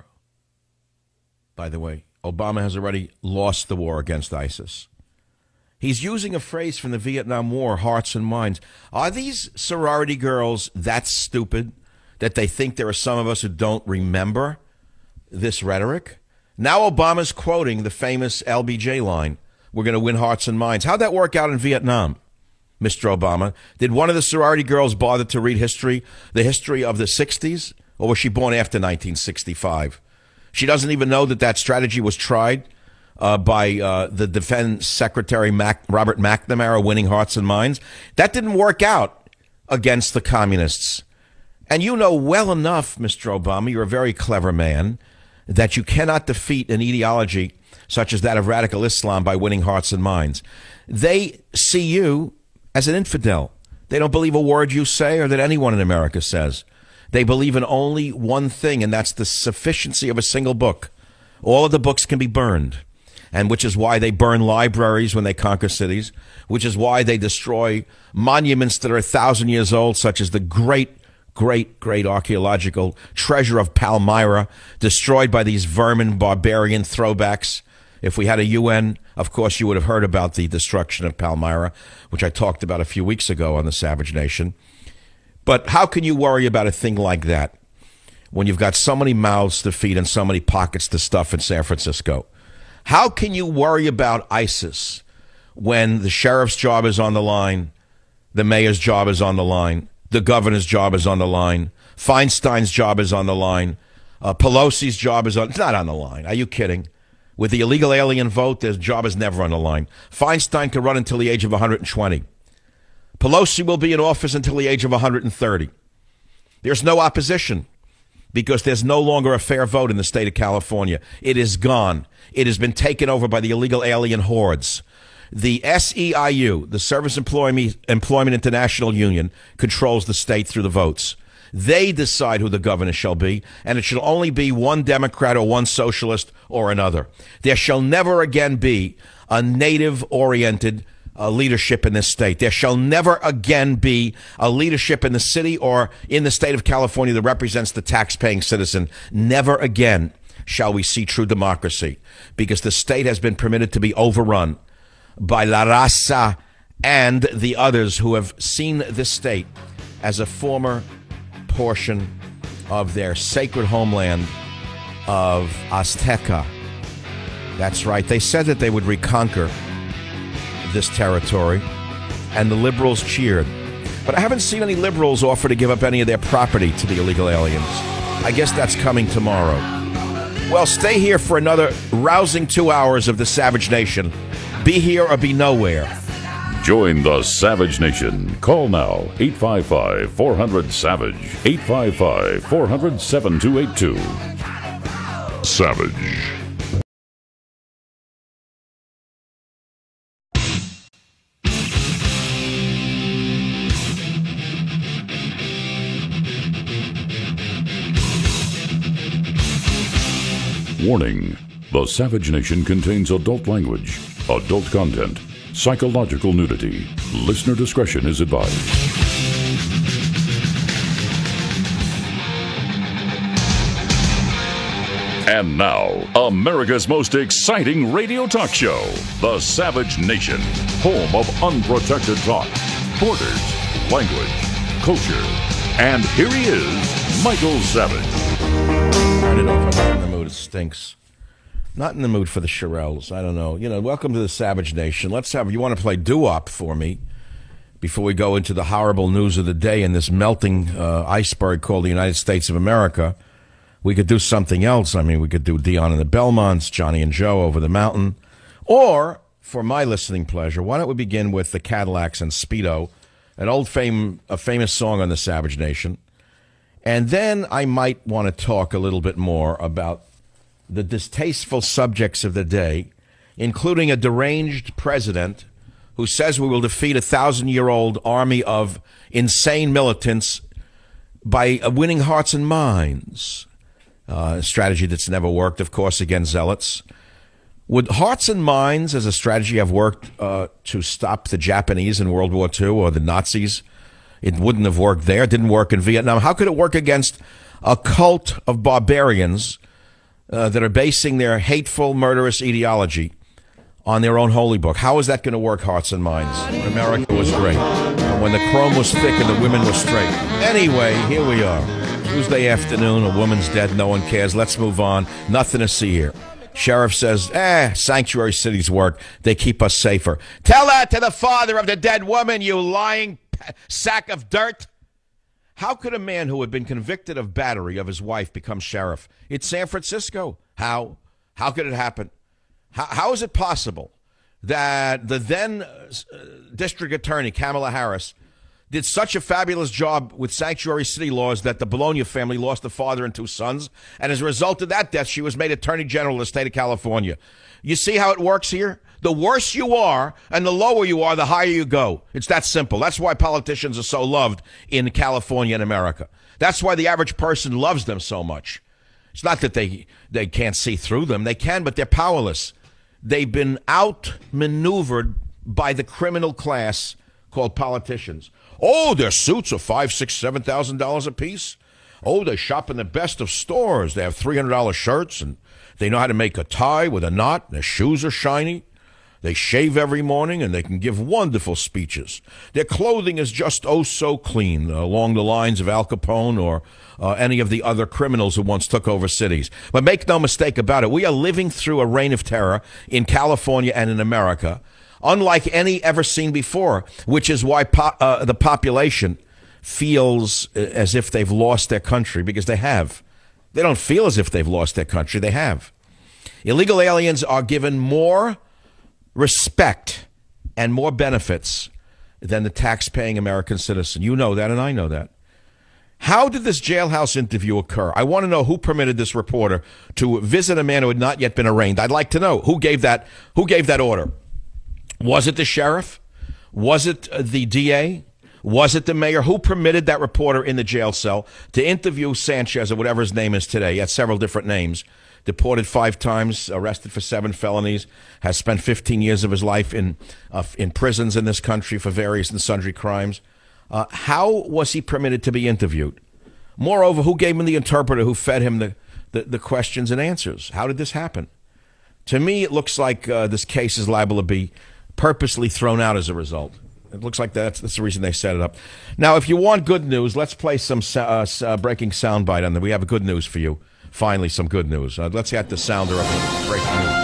Speaker 3: By the way, Obama has already lost the war against ISIS. He's using a phrase from the Vietnam War, hearts and minds. Are these sorority girls that stupid that they think there are some of us who don't remember this rhetoric? Now Obama's quoting the famous L B J line, we're going to win hearts and minds. How'd that work out in Vietnam, Mister Obama? Did one of the sorority girls bother to read history, the history of the sixties? Or was she born after nineteen sixty-five? She doesn't even know that that strategy was tried Uh, by uh, the Defense Secretary Mac Robert McNamara winning hearts and minds. That didn't work out against the communists. And you know well enough, Mister Obama, you're a very clever man, that you cannot defeat an ideology such as that of radical Islam by winning hearts and minds. They see you as an infidel. They don't believe a word you say or that anyone in America says. They believe in only one thing, and that's the sufficiency of a single book. All of the books can be burned. And which is why they burn libraries when they conquer cities, which is why they destroy monuments that are a thousand years old, such as the great, great, great archaeological treasure of Palmyra, destroyed by these vermin barbarian throwbacks. If we had a U N, of course, you would have heard about the destruction of Palmyra, which I talked about a few weeks ago on the Savage Nation. But how can you worry about a thing like that when you've got so many mouths to feed and so many pockets to stuff in San Francisco? How can you worry about ISIS when the sheriff's job is on the line, the mayor's job is on the line, the governor's job is on the line, Feinstein's job is on the line, uh, Pelosi's job is on, it's not on the line. Are you kidding? With the illegal alien vote, their job is never on the line. Feinstein could run until the age of one hundred twenty. Pelosi will be in office until the age of one hundred thirty. There's no opposition, because there's no longer a fair vote in the state of California. It is gone. It has been taken over by the illegal alien hordes. The S E I U, the Service Employment International Union, controls the state through the votes. They decide who the governor shall be, and it shall only be one Democrat or one socialist or another. There shall never again be a native-oriented Uh, leadership in this state. There shall never again be a leadership in the city or in the state of California that represents the tax-paying citizen. Never again shall we see true democracy, because the state has been permitted to be overrun by La Raza and the others who have seen this state as a former portion of their sacred homeland of Azteca. That's right. They said that they would reconquer this territory, and the liberals cheered. But I haven't seen any liberals offer to give up any of their property to the illegal aliens. I guess that's coming tomorrow. Well, stay here for another rousing two hours of the Savage Nation. Be here or be nowhere.
Speaker 1: Join the Savage Nation. Call now, eight five five, four hundred, SAVAGE, eight five five, four hundred, seven two eight two. Savage. Warning. The Savage Nation contains adult language, adult content, psychological nudity. Listener discretion is advised. And now, America's most exciting radio talk show, The Savage Nation, home of unprotected talk, borders, language, culture. And here he is, Michael Savage.
Speaker 3: Turn it off. I'm not in the mood. It stinks. Not in the mood for the Shirelles. I don't know. You know, welcome to the Savage Nation. Let's have, you want to play doo-wop for me before we go into the horrible news of the day in this melting uh, iceberg called the United States of America. We could do something else. I mean, we could do Dion and the Belmonts, Johnny and Joe over the mountain. Or, for my listening pleasure, why don't we begin with the Cadillacs and Speedo, an old fame, a famous song on the Savage Nation. And then I might want to talk a little bit more about the distasteful subjects of the day, including a deranged president who says we will defeat a thousand-year-old army of insane militants by winning hearts and minds. Uh, a strategy that's never worked, of course, against zealots. Would hearts and minds as a strategy have worked uh, to stop the Japanese in World War Two or the Nazis? It wouldn't have worked there. It didn't work in Vietnam. How could it work against a cult of barbarians uh, that are basing their hateful, murderous ideology on their own holy book? How is that going to work, hearts and minds, when America was great, when the chrome was thick and the women were straight? Anyway, here we are. Tuesday afternoon, a woman's dead, no one cares. Let's move on. Nothing to see here. Sheriff says, eh, sanctuary cities work. They keep us safer. Tell that to the father of the dead woman, you lying sack of dirt. How could a man who had been convicted of battery of his wife become sheriff? It's San Francisco. How? How could it happen? How, how is it possible that the then uh, district attorney, Kamala Harris, did such a fabulous job with sanctuary city laws that the Bologna family lost a father and two sons, and as a result of that death, she was made attorney general of the state of California? You see how it works here? The worse you are and the lower you are, the higher you go. It's that simple. That's why politicians are so loved in California and America. That's why the average person loves them so much. It's not that they, they can't see through them. They can, but they're powerless. They've been outmaneuvered by the criminal class called politicians. Oh, their suits are five, six, seven thousand dollars a piece. Oh, they shop in the best of stores. They have three hundred dollar shirts, and they know how to make a tie with a knot. Their shoes are shiny. They shave every morning, and they can give wonderful speeches. Their clothing is just oh so clean, uh, along the lines of Al Capone or uh, any of the other criminals who once took over cities. But make no mistake about it, we are living through a reign of terror in California and in America, unlike any ever seen before, which is why po- uh, the population feels as if they've lost their country, because they have. They don't feel as if they've lost their country. They have. Illegal aliens are given more respect and more benefits than the tax-paying American citizen. You know that, and I know that. How did this jailhouse interview occur? I want to know who permitted this reporter to visit a man who had not yet been arraigned. I'd like to know who gave that, who gave that order. Was it the sheriff? Was it the D A? Was it the mayor? Who permitted that reporter in the jail cell to interview Sanchez, or whatever his name is today? He had several different names. Deported five times, arrested for seven felonies, has spent fifteen years of his life in uh, in prisons in this country for various and sundry crimes. Uh, how was he permitted to be interviewed? Moreover, who gave him the interpreter who fed him the, the, the questions and answers? How did this happen? To me, it looks like uh, this case is liable to be purposely thrown out as a result. It looks like that's, that's the reason they set it up. Now, if you want good news, let's play some uh, uh, breaking soundbite on that. We have good news for you. Finally, some good news. Uh, let's get the sounder of the breaking news.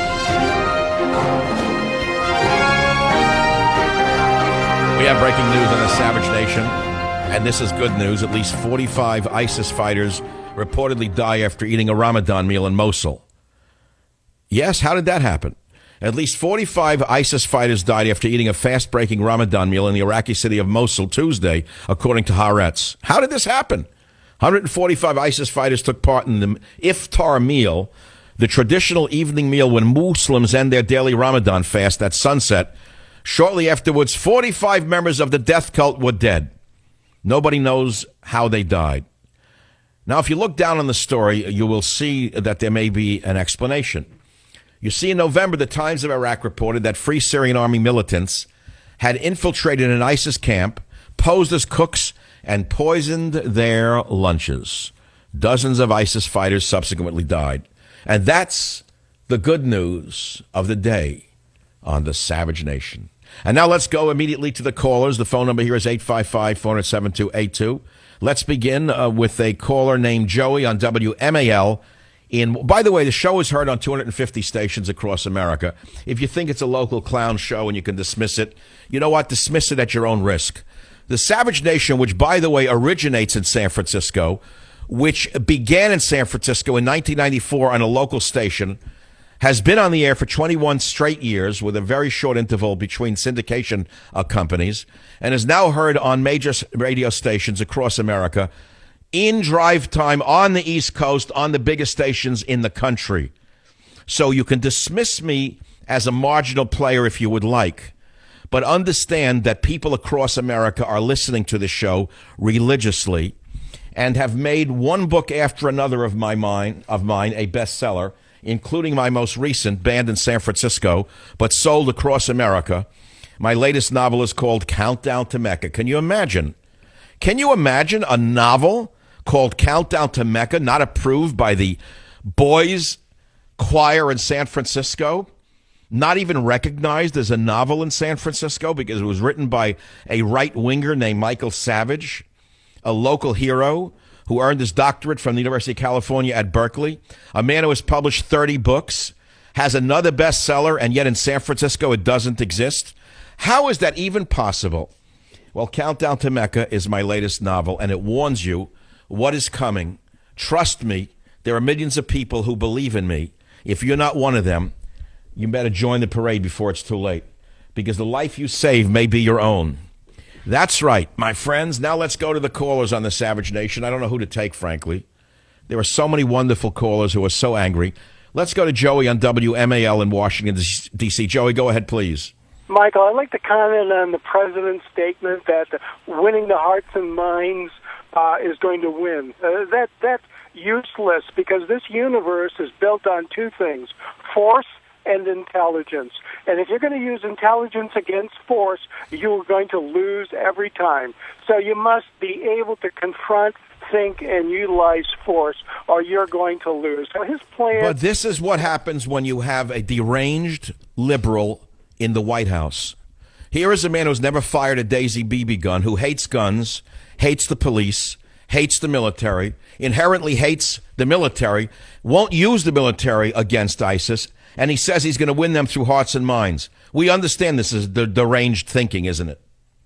Speaker 3: We have breaking news on the Savage Nation, and this is good news. At least forty-five ISIS fighters reportedly die after eating a Ramadan meal in Mosul. Yes, how did that happen? At least forty-five ISIS fighters died after eating a fast-breaking Ramadan meal in the Iraqi city of Mosul Tuesday, according to Haaretz. How did this happen? one hundred forty-five ISIS fighters took part in the iftar meal, the traditional evening meal when Muslims end their daily Ramadan fast at sunset. Shortly afterwards, forty-five members of the death cult were dead. Nobody knows how they died. Now, if you look down on the story, you will see that there may be an explanation. You see, in November, the Times of Iraq reported that Free Syrian Army militants had infiltrated an ISIS camp, posed as cooks, and poisoned their lunches. Dozens of ISIS fighters subsequently died. And that's the good news of the day on the Savage Nation. And now let's go immediately to the callers. The phone number here is eight five five, four zero seven, two eight two. Let's begin uh, with a caller named Joey on W M A L. In, by the way, the show is heard on two hundred fifty stations across America. If you think it's a local clown show and you can dismiss it, you know what? Dismiss it at your own risk. The Savage Nation, which, by the way, originates in San Francisco, which began in San Francisco in nineteen ninety-four on a local station, has been on the air for twenty-one straight years with a very short interval between syndication uh, companies, and is now heard on major radio stations across America in drive time on the East Coast, on the biggest stations in the country. So you can dismiss me as a marginal player if you would like, but understand that people across America are listening to the show religiously and have made one book after another of my mine, of mine a bestseller, including my most recent, banned in San Francisco, but sold across America. My latest novel is called Countdown to Mecca. Can you imagine? Can you imagine a novel called Countdown to Mecca, not approved by the boys' choir in San Francisco, not even recognized as a novel in San Francisco because it was written by a right-winger named Michael Savage, a local hero who earned his doctorate from the University of California at Berkeley, a man who has published thirty books, has another bestseller, and yet in San Francisco it doesn't exist? How is that even possible? Well, Countdown to Mecca is my latest novel, and it warns you what is coming. Trust me, there are millions of people who believe in me. If you're not one of them, you better join the parade before it's too late, because the life you save may be your own. That's right, my friends. Now let's go to the callers on the Savage Nation. I don't know who to take, frankly. There are so many wonderful callers who are so angry. Let's go to Joey on W M A L in Washington, D C Joey, go ahead, please.
Speaker 7: Michael, I'd like to comment on the president's statement that winning the hearts and minds uh, is going to win. Uh, that That's useless, because this universe is built on two things, force and intelligence. And if you're going to use intelligence against force, you're going to lose every time. So you must be able to confront, think, and utilize force, or you're going to lose. So his plan...
Speaker 3: But this is what happens when you have a deranged liberal in the White House. Here is a man who's never fired a Daisy B B gun, who hates guns, hates the police, hates the military, inherently hates the military, won't use the military against ISIS, and he says he's going to win them through hearts and minds. We understand this is the deranged thinking, isn't it?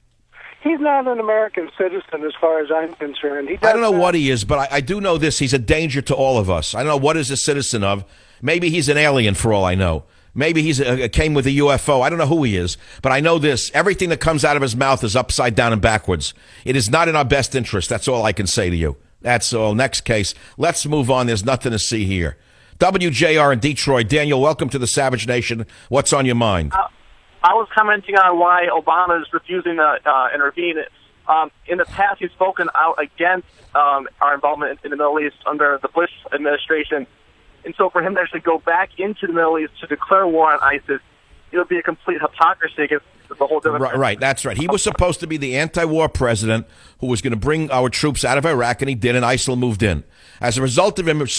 Speaker 7: He's not an American citizen as far as I'm concerned. He
Speaker 3: I don't know
Speaker 7: that.
Speaker 3: what he is, but I, I do know this. He's a danger to all of us. I don't know what is a citizen of. Maybe he's an alien for all I know. Maybe he's a, came with a U F O. I don't know who he is, but I know this. Everything that comes out of his mouth is upside down and backwards. It is not in our best interest. That's all I can say to you. That's all. Next case. Let's move on. There's nothing to see here. W J R in Detroit. Daniel, welcome to the Savage Nation. What's on your mind?
Speaker 8: Uh, I was commenting on why Obama is refusing to uh, intervene. Um, in the past, he's spoken out against um, our involvement in the Middle East under the Bush administration. And so for him to actually go back into the Middle East to declare war on ISIS, it would be a complete hypocrisy against the whole different...
Speaker 3: Right, right, that's right. He was supposed to be the anti-war president who was going to bring our troops out of Iraq, and he did, and ISIL moved in. As a result of him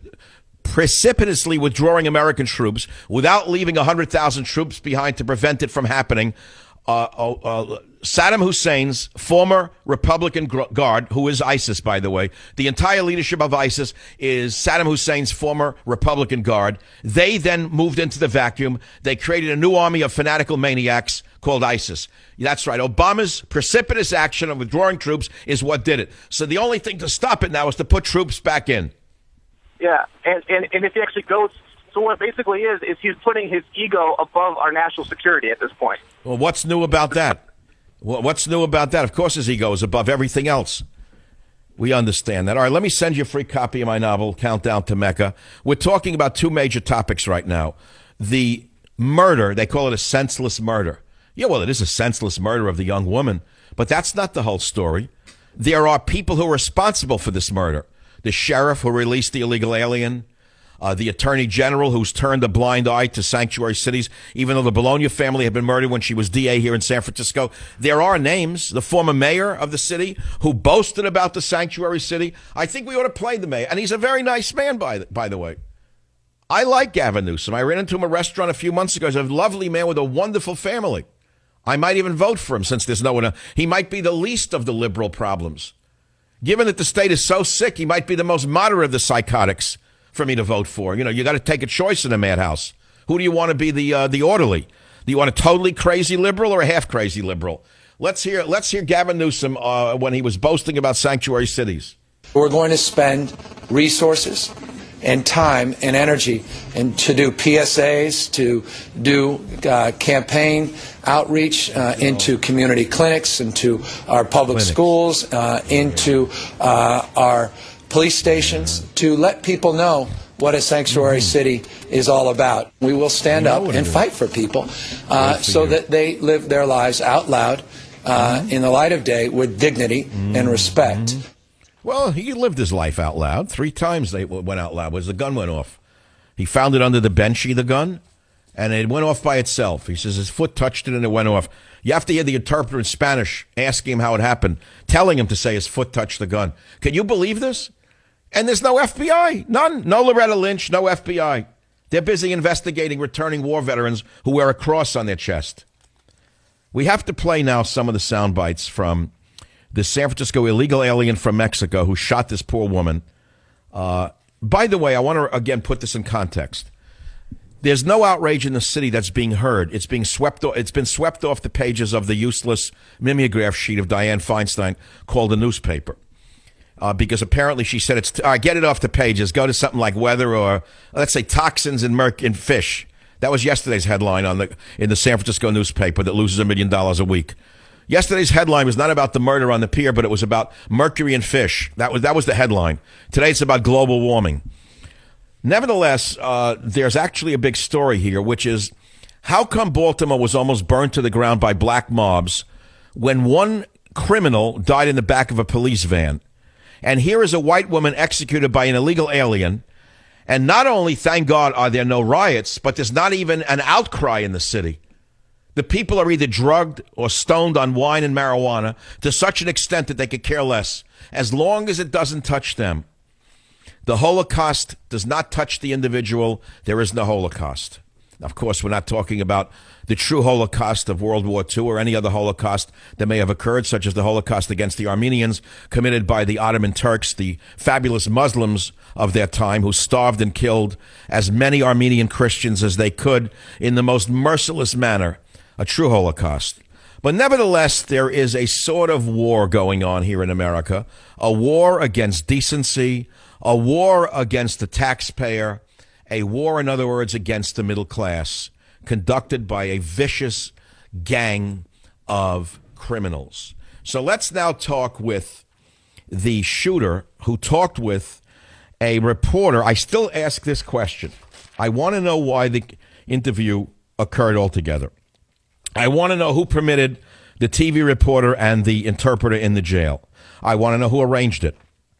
Speaker 3: precipitously withdrawing American troops without leaving one hundred thousand troops behind to prevent it from happening, uh, uh, Saddam Hussein's former Republican Guard, who is ISIS, by the way, the entire leadership of ISIS is Saddam Hussein's former Republican Guard. They then moved into the vacuum. They created a new army of fanatical maniacs called ISIS. That's right. Obama's precipitous action of withdrawing troops is what did it. So the only thing to stop it now is to put troops back in.
Speaker 8: Yeah, and, and, and if he actually goes So what it basically is, is he's putting his ego above our national security at this point.
Speaker 3: Well, what's new about that? What's new about that? Of course his ego is above everything else. We understand that. All right, let me send you a free copy of my novel, Countdown to Mecca. We're talking about two major topics right now. The murder, they call it a senseless murder. Yeah, well, it is a senseless murder of the young woman, but that's not the whole story. There are people who are responsible for this murder. The sheriff who released the illegal alien, uh, the attorney general who's turned a blind eye to sanctuary cities, even though the Bologna family had been murdered when she was D A here in San Francisco. There are names. The former mayor of the city who boasted about the sanctuary city. I think we ought to play the mayor. And he's a very nice man, by the, by the way. I like Gavin Newsom. I ran into him at a restaurant a few months ago. He's a lovely man with a wonderful family. I might even vote for him since there's no one. He might be the least of the liberal problems. Given that the state is so sick, he might be the most moderate of the psychotics for me to vote for. You know, you got to take a choice in a madhouse. Who do you want to be the uh, the orderly? Do you want a totally crazy liberal or a half crazy liberal? Let's hear let's hear Gavin Newsom uh, when he was boasting about sanctuary cities.
Speaker 2: We're going to spend resources and time and energy and to do P S As, to do uh, campaign outreach uh, into community clinics, into our public
Speaker 3: Clinics.
Speaker 2: schools, uh, into uh, our police stations, to let people know what a sanctuary city is all about. We will stand up and fight for people uh, so that they live their lives out loud uh, in the light of day with dignity and respect.
Speaker 3: Well, he lived his life out loud. Three times they went out loud as the gun went off. He found it under the benchy, the gun, and it went off by itself. He says his foot touched it and it went off. You have to hear the interpreter in Spanish asking him how it happened, telling him to say his foot touched the gun. Can you believe this? And there's no F B I. None. No Loretta Lynch, no F B I. They're busy investigating returning war veterans who wear a cross on their chest. We have to play now some of the sound bites from the San Francisco illegal alien from Mexico who shot this poor woman. Uh, by the way, I want to, again, put this in context. There's no outrage in the city that's being heard. It's being swept. It's been swept off the pages of the useless mimeograph sheet of Dianne Feinstein called a newspaper. Uh, because apparently she said it's, uh, get it off the pages, go to something like weather or, let's say, toxins in, merc- in fish. That was yesterday's headline on the in the San Francisco newspaper that loses a million dollars a week. Yesterday's headline was not about the murder on the pier, but it was about mercury in fish. That was that was the headline. Today it's about global warming. Nevertheless, uh, there's actually a big story here, which is how come Baltimore was almost burned to the ground by black mobs when one criminal died in the back of a police van? And here is a white woman executed by an illegal alien. And not only, thank God, are there no riots, but there's not even an outcry in the city. The people are either drugged or stoned on wine and marijuana to such an extent that they could care less, as long as it doesn't touch them. The Holocaust does not touch the individual. There is no Holocaust. Of course, we're not talking about the true Holocaust of World War Two or any other Holocaust that may have occurred, such as the Holocaust against the Armenians committed by the Ottoman Turks, the fabulous Muslims of their time who starved and killed as many Armenian Christians as they could in the most merciless manner, a true Holocaust. But nevertheless, there is a sort of war going on here in America, a war against decency, a war against the taxpayer, a war, in other words, against the middle class, conducted by a vicious gang of criminals. So let's now talk with the shooter who talked with a reporter. I still ask this question. I want to know why the interview occurred altogether. I want to know who permitted the T V reporter and the interpreter in the jail. I want to know who arranged it.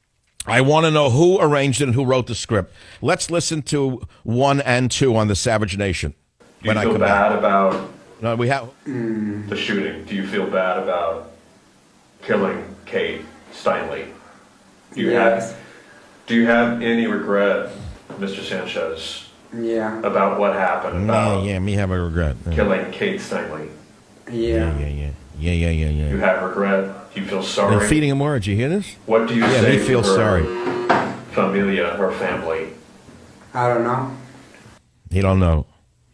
Speaker 3: I want to know who arranged it and who wrote the script. Let's listen to one and two on the Savage Nation.
Speaker 9: Do you feel bad
Speaker 3: back.
Speaker 9: about
Speaker 3: no, we have
Speaker 9: the shooting? Do you feel bad about killing Kate Steinle? Do you
Speaker 10: Yes.
Speaker 9: have Do you have any regret, Mister Sanchez,
Speaker 10: Yeah.
Speaker 9: about what happened? About
Speaker 3: yeah, yeah, me have a regret. Yeah.
Speaker 9: killing Kate Steinle?
Speaker 10: Yeah.
Speaker 3: Yeah, yeah, yeah, yeah, yeah, yeah, yeah.
Speaker 9: You have regret. Do you feel sorry?
Speaker 3: They're feeding him words. You hear this?
Speaker 9: What do you
Speaker 3: yeah,
Speaker 9: say
Speaker 3: me feel
Speaker 9: to her
Speaker 3: sorry.
Speaker 9: familia, her family?
Speaker 10: I don't know.
Speaker 3: He don't know.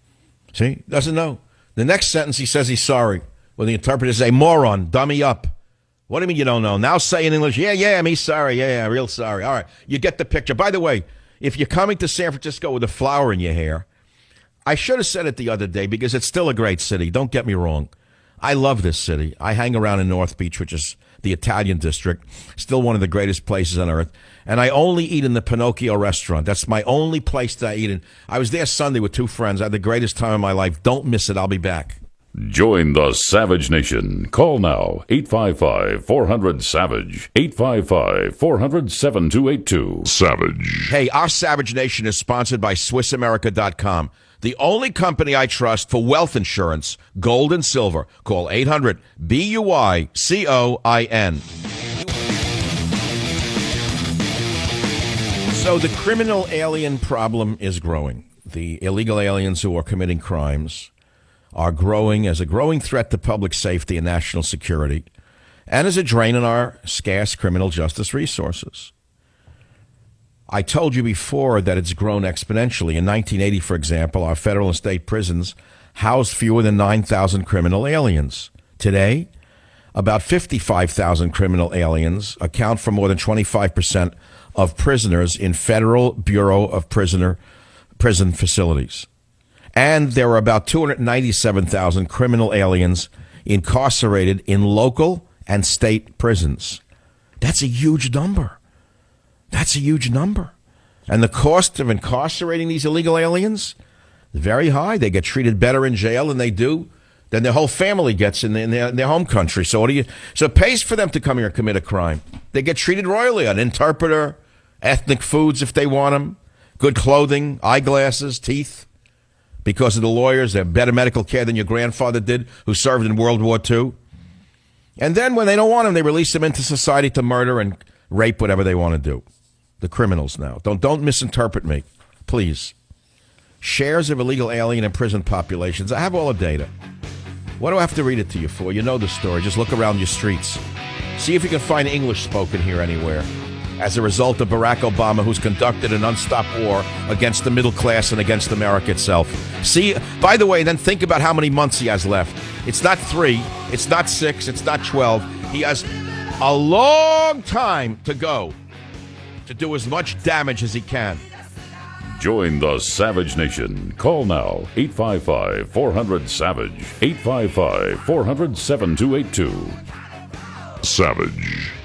Speaker 3: See, doesn't know. The next sentence he says he's sorry. Well, the interpreter says, "A moron, dummy up." What do you mean you don't know? Now say in English, "Yeah, yeah, me sorry, yeah, yeah, real sorry." All right, you get the picture. By the way, if you're coming to San Francisco with a flower in your hair, I should have said it the other day because it's still a great city. Don't get me wrong. I love this city. I hang around in North Beach, which is the Italian district, still one of the greatest places on earth. And I only eat in the Pinocchio restaurant. That's my only place that I eat in. I was there Sunday with two friends. I had the greatest time of my life. Don't miss it. I'll be back.
Speaker 1: Join the Savage Nation. Call now, eight five five, four hundred, SAVAGE, eight five five, four hundred, seven two eight two. Savage.
Speaker 3: Hey, our Savage Nation is sponsored by Swiss America dot com, the only company I trust for wealth insurance, gold and silver. Call eight hundred, B U I C O I N. So the criminal alien problem is growing. The illegal aliens who are committing crimes are growing as a growing threat to public safety and national security, and as a drain on our scarce criminal justice resources. I told you before that it's grown exponentially. In nineteen eighty, for example, our federal and state prisons housed fewer than nine thousand criminal aliens. Today, about fifty-five thousand criminal aliens account for more than twenty-five percent of prisoners in Federal Bureau of Prisoner prison facilities. And there are about two hundred ninety-seven thousand criminal aliens incarcerated in local and state prisons. That's a huge number. That's a huge number. And the cost of incarcerating these illegal aliens is very high. They get treated better in jail than they do, than their whole family gets in their, in their, in their home country. So what do you? So it pays for them to come here and commit a crime. They get treated royally. An interpreter, ethnic foods if they want them, good clothing, eyeglasses, teeth. Because of the lawyers, they have better medical care than your grandfather did, who served in World War Two. And then when they don't want them, they release them into society to murder and rape, whatever they want to do. The criminals now. Don't don't misinterpret me, please. Shares of illegal alien and prison populations. I have all the data. What do I have to read it to you for? You know the story. Just look around your streets. See if you can find English spoken here anywhere. As a result of Barack Obama, who's conducted an unstopped war against the middle class and against America itself. See, by the way, then think about how many months he has left. It's not three, it's not six, it's not twelve. He has a long time to go to do as much damage as he can.
Speaker 1: Join the Savage Nation. Call now, eight five five, four hundred, SAVAGE, eight five five, four hundred, seven two eight two. Savage.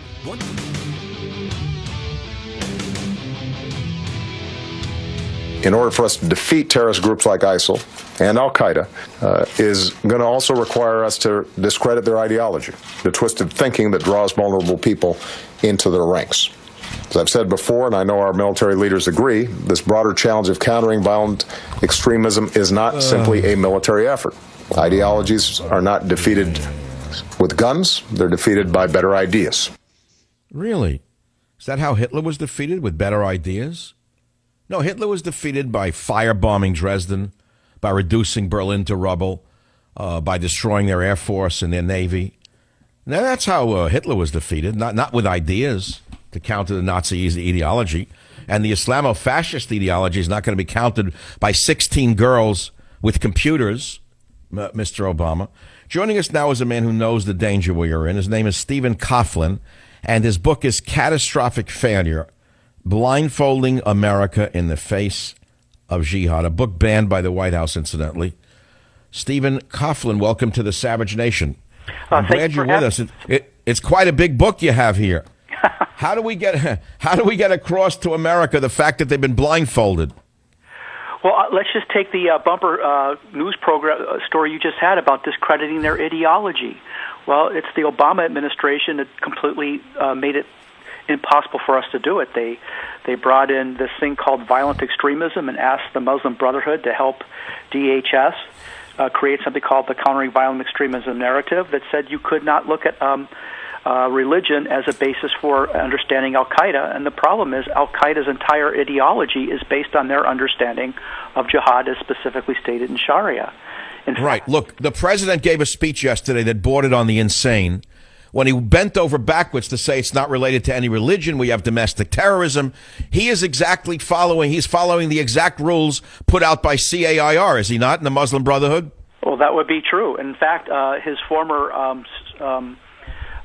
Speaker 6: In order for us to defeat terrorist groups like ISIL and Al-Qaeda, uh, is going to also require us to discredit their ideology, the twisted thinking that draws vulnerable people into their ranks. As I've said before, and I know our military leaders agree, this broader challenge of countering violent extremism is not uh. simply a military effort. Ideologies are not defeated with guns, they're defeated by better ideas.
Speaker 3: Really? Is that how Hitler was defeated, with better ideas? No, Hitler was defeated by firebombing Dresden, by reducing Berlin to rubble, uh, by destroying their air force and their navy. Now, that's how uh, Hitler was defeated, not not with ideas to counter the Nazi ideology. And the Islamo-fascist ideology is not going to be countered by sixteen girls with computers, M- Mister Obama. Joining us now is a man who knows the danger we are in. His name is Stephen Coughlin, and his book is Catastrophic Failure: Blindfolding America in the Face of Jihad, a book banned by the White House, incidentally. Stephen Coughlin, welcome to the Savage Nation.
Speaker 10: Uh,
Speaker 3: I'm glad you're with us. It, it, it's quite a big book you have here. How do we get how do we get across to America the fact that they've been blindfolded?
Speaker 10: Well, uh, let's just take the uh, bumper uh, news program uh, story you just had about discrediting their ideology. Well, it's the Obama administration that completely uh, made it impossible for us to do it. They they brought in this thing called violent extremism and asked the Muslim Brotherhood to help D H S uh, create something called the Countering Violent Extremism Narrative that said you could not look at um, uh, religion as a basis for understanding Al-Qaeda. And the problem is Al-Qaeda's entire ideology is based on their understanding of jihad as specifically stated in Sharia. In
Speaker 3: right.
Speaker 10: fact,
Speaker 3: Look, the president gave a speech yesterday that bordered on the insane when he bent over backwards to say it's not related to any religion. We have domestic terrorism. He is exactly following, he's following the exact rules put out by C A I R, is he not, in the Muslim Brotherhood?
Speaker 10: Well, that would be true. In fact, uh, his former um, um,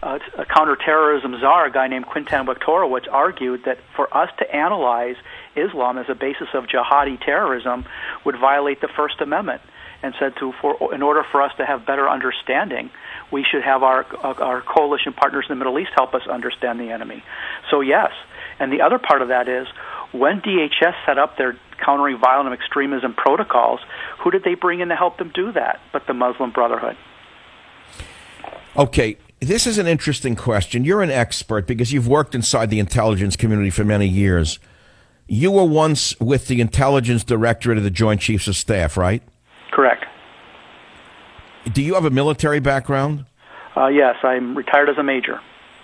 Speaker 10: uh, a counterterrorism czar, a guy named Quintan Waktorowicz, argued that for us to analyze Islam as a basis of jihadi terrorism would violate the First Amendment, and said to, for, in order for us to have better understanding, we should have our our coalition partners in the Middle East help us understand the enemy. So yes, and the other part of that is, when D H S set up their countering violent extremism protocols, who did they bring in to help them do that but the Muslim Brotherhood?
Speaker 3: Okay, this is an interesting question. You're an expert because you've worked inside the intelligence community for many years. You were once with the Intelligence Directorate of the Joint Chiefs of Staff, right?
Speaker 10: Correct.
Speaker 3: Do you have a military background?
Speaker 10: Uh, yes, I'm retired as a major.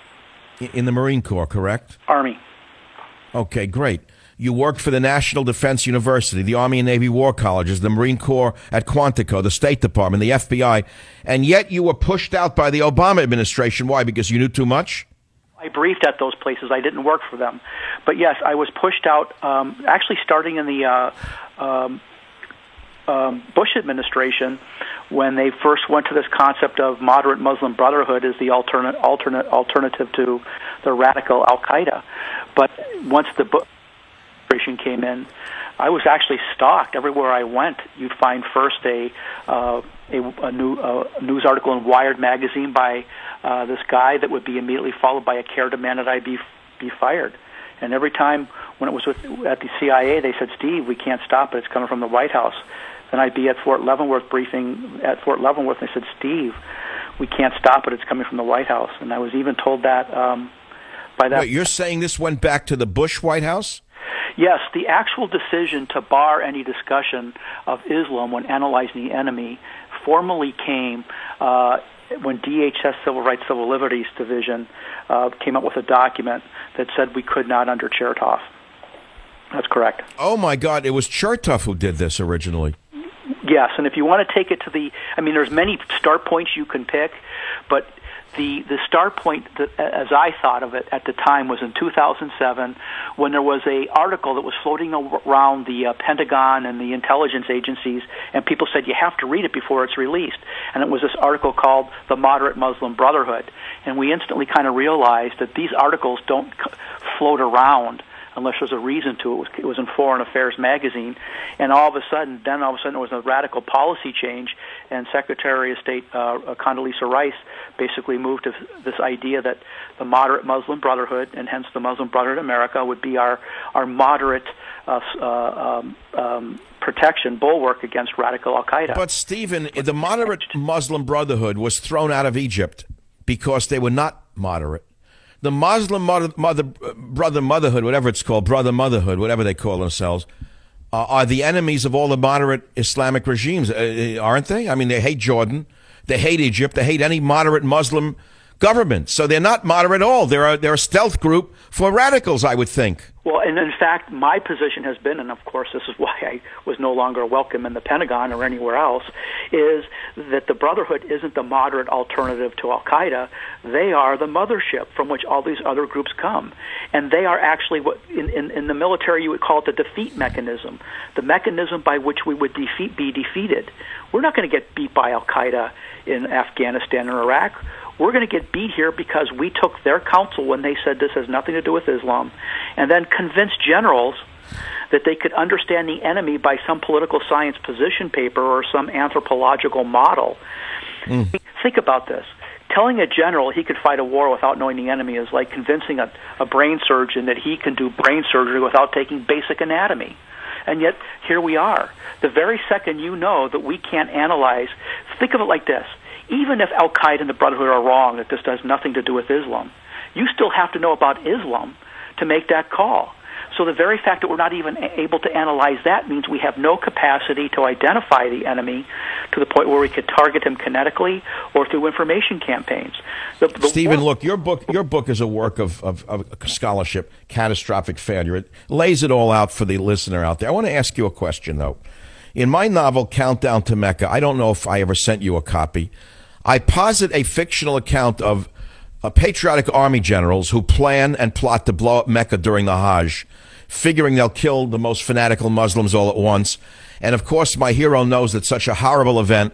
Speaker 3: In the Marine Corps, correct?
Speaker 10: Army.
Speaker 3: Okay, great. You worked for the National Defense University, the Army and Navy War Colleges, the Marine Corps at Quantico, the State Department, the F B I, and yet you were pushed out by the Obama administration. Why? Because you knew too much?
Speaker 10: I briefed at those places. I didn't work for them. But yes, I was pushed out, um, actually starting in the uh, um, um, Bush administration, when they first went to this concept of moderate Muslim Brotherhood as the alternate, alternate alternative to the radical Al-Qaeda. But once the Bush administration came in, I was actually stalked everywhere I went. You'd find first a uh, a, a, new, a news article in Wired magazine by uh, this guy that would be immediately followed by a care demand that I be be fired. And every time when it was with, at the C I A, they said, "Steve, we can't stop it. It's coming from the White House." Then I'd be at Fort Leavenworth briefing at Fort Leavenworth, and they said, "Steve, we can't stop it. It's coming from the White House." And I was even told that um, by that.
Speaker 3: Wait, you're saying this went back to the Bush White House?
Speaker 10: Yes, the actual decision to bar any discussion of Islam when analyzing the enemy formally came uh, when D H S Civil Rights Civil Liberties Division uh, came up with a document that said we could not under Chertoff. That's correct.
Speaker 3: Oh, my God. It was Chertoff who did this originally.
Speaker 10: Yes, and if you want to take it to the, I mean, there's many start points you can pick, but the the start point, that, as I thought of it at the time, was in two thousand seven, when there was a article that was floating around the uh, Pentagon and the intelligence agencies, and people said you have to read it before it's released. And it was this article called "The Moderate Muslim Brotherhood," and we instantly kind of realized that these articles don't float around unless there's a reason to. It was, it was in Foreign Affairs magazine, and all of a sudden, then all of a sudden there was a radical policy change, and Secretary of State uh, Condoleezza Rice basically moved to this idea that the moderate Muslim Brotherhood, and hence the Muslim Brotherhood of America, would be our, our moderate uh, uh, um, um, protection, bulwark against radical Al-Qaeda.
Speaker 3: But, Stephen, the moderate Muslim Brotherhood was thrown out of Egypt because they were not moderate. The Muslim mother, mother, brother motherhood, whatever it's called, brother motherhood, whatever they call themselves, uh, are the enemies of all the moderate Islamic regimes, uh, aren't they? I mean, they hate Jordan, they hate Egypt, they hate any moderate Muslim government. So they're not moderate at all. They're a, they're a stealth group for radicals, I would think.
Speaker 10: Well, and in fact, my position has been, and of course this is why I was no longer welcome in the Pentagon or anywhere else, is that the Brotherhood isn't the moderate alternative to Al-Qaeda. They are the mothership from which all these other groups come. And they are actually, what in, in, in the military you would call it the defeat mechanism, the mechanism by which we would defeat, be defeated. We're not going to get beat by Al-Qaeda in Afghanistan or Iraq. We're going to get beat here because we took their counsel when they said this has nothing to do with Islam, and then convinced generals that they could understand the enemy by some political science position paper or some anthropological model. Mm. Think about this. Telling a general he could fight a war without knowing the enemy is like convincing a, a brain surgeon that he can do brain surgery without taking basic anatomy. And yet, here we are. The very second you know that we can't analyze, think of it like this. Even if Al-Qaeda and the Brotherhood are wrong, that this has nothing to do with Islam, you still have to know about Islam to make that call. So the very fact that we're not even able to analyze that means we have no capacity to identify the enemy to the point where we could target him kinetically or through information campaigns. The, the
Speaker 3: Stephen, look, your book your book is a work of, of, of scholarship, catastrophic failure. It lays it all out for the listener out there. I want to ask you a question, though. In my novel, Countdown to Mecca, I don't know if I ever sent you a copy, I posit a fictional account of uh, patriotic army generals who plan and plot to blow up Mecca during the Hajj, figuring they'll kill the most fanatical Muslims all at once. And, of course, my hero knows that such a horrible event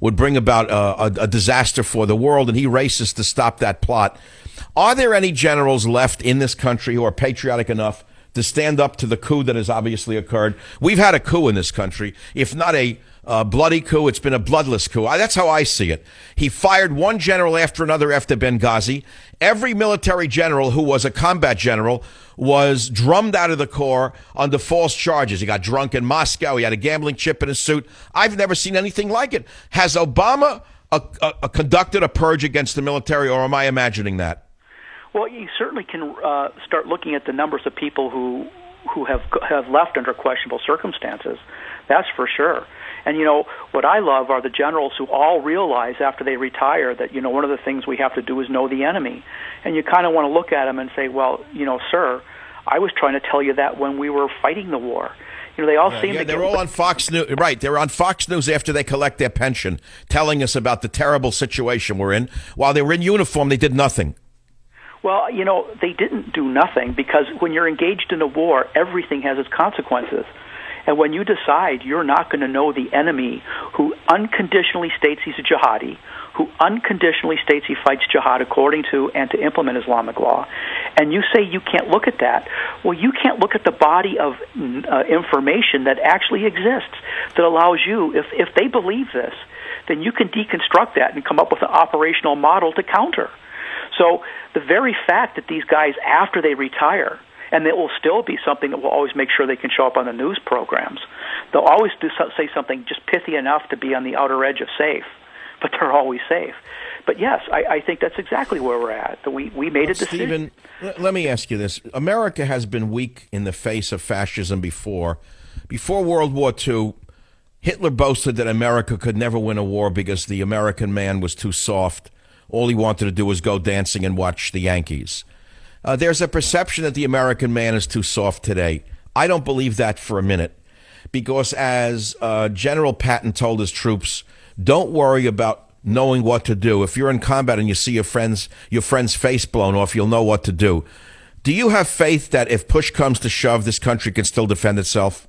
Speaker 3: would bring about a, a, a disaster for the world, and he races to stop that plot. Are there any generals left in this country who are patriotic enough to stand up to the coup that has obviously occurred? We've had a coup in this country. If not a uh, bloody coup, it's been a bloodless coup. I, that's how I see it. He fired one general after another after Benghazi. Every military general who was a combat general was drummed out of the Corps under false charges. He got drunk in Moscow. He had a gambling chip in his suit. I've never seen anything like it. Has Obama uh, uh, conducted a purge against the military, or am I imagining that?
Speaker 10: Well, you certainly can uh, start looking at the numbers of people who who have have left under questionable circumstances. That's for sure. And, you know, what I love are the generals who all realize after they retire that, you know, one of the things we have to do is know the enemy. And you kind of want to look at them and say, well, you know, sir, I was trying to tell you that when we were fighting the war. You know, they all
Speaker 3: yeah,
Speaker 10: seem
Speaker 3: yeah,
Speaker 10: to
Speaker 3: they're
Speaker 10: get...
Speaker 3: all on Fox News. Right, they're on Fox News after they collect their pension, telling us about the terrible situation we're in. While they were in uniform, they did nothing.
Speaker 10: Well, you know, they didn't do nothing because when you're engaged in a war, everything has its consequences. And when you decide you're not going to know the enemy who unconditionally states he's a jihadi, who unconditionally states he fights jihad according to and to implement Islamic law, and you say you can't look at that, well, you can't look at the body of uh, information that actually exists that allows you, if, if they believe this, then you can deconstruct that and come up with an operational model to counter. So the very fact that these guys, after they retire, and it will still be something that will always make sure they can show up on the news programs, they'll always do say something just pithy enough to be on the outer edge of safe, but they're always safe. But yes, I, I think that's exactly where we're at. That we, we made
Speaker 3: well,
Speaker 10: a decision.
Speaker 3: Stephen, let me ask you this. America has been weak in the face of fascism before. Before World War Two, Hitler boasted that America could never win a war because the American man was too soft. All he wanted to do was go dancing and watch the Yankees. Uh, there's a perception that the American man is too soft today. I don't believe that for a minute, because as uh, General Patton told his troops, don't worry about knowing what to do. If you're in combat and you see your friend's, your friend's face blown off, you'll know what to do. Do you have faith that if push comes to shove, this country can still defend itself?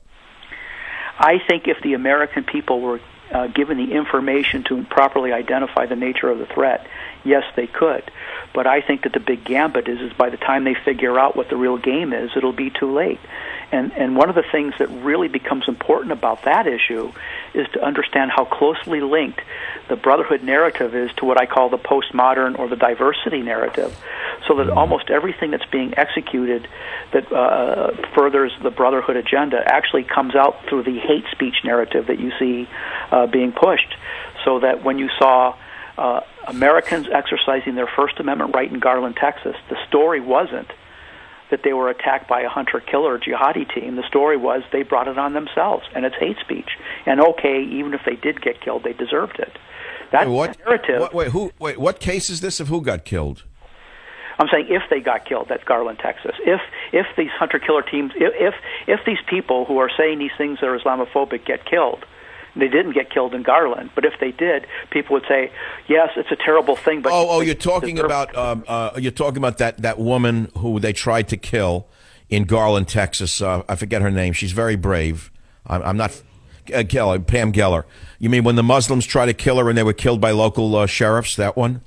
Speaker 10: I think if the American people were uh, given the information to properly identify the nature of the threat, yes, they could. But I think that the big gambit is, is by the time they figure out what the real game is, it'll be too late. And and one of the things that really becomes important about that issue is to understand how closely linked the brotherhood narrative is to what I call the postmodern or the diversity narrative, so that almost everything that's being executed that uh, furthers the brotherhood agenda actually comes out through the hate speech narrative that you see uh, being pushed, so that when you saw Uh, Americans exercising their First Amendment right in Garland, Texas, the story wasn't that they were attacked by a hunter-killer jihadi team. The story was they brought it on themselves, and it's hate speech. And okay, even if they did get killed, they deserved it. That
Speaker 3: wait, what,
Speaker 10: narrative...
Speaker 3: What, wait, who, wait, what case is this of who got killed?
Speaker 10: I'm saying if they got killed, that's Garland, Texas. If if these hunter-killer teams, if, if if these people who are saying these things that are Islamophobic get killed, they didn't get killed in Garland, but if they did, people would say, "Yes, it's a terrible thing." But
Speaker 3: oh, oh, you're talking about um, uh, you're talking about that, that woman who they tried to kill in Garland, Texas. Uh, I forget her name. She's very brave. I'm, I'm not uh, Geller, Pam Geller. You mean when the Muslims tried to kill her and they were killed by local uh, sheriffs? That one?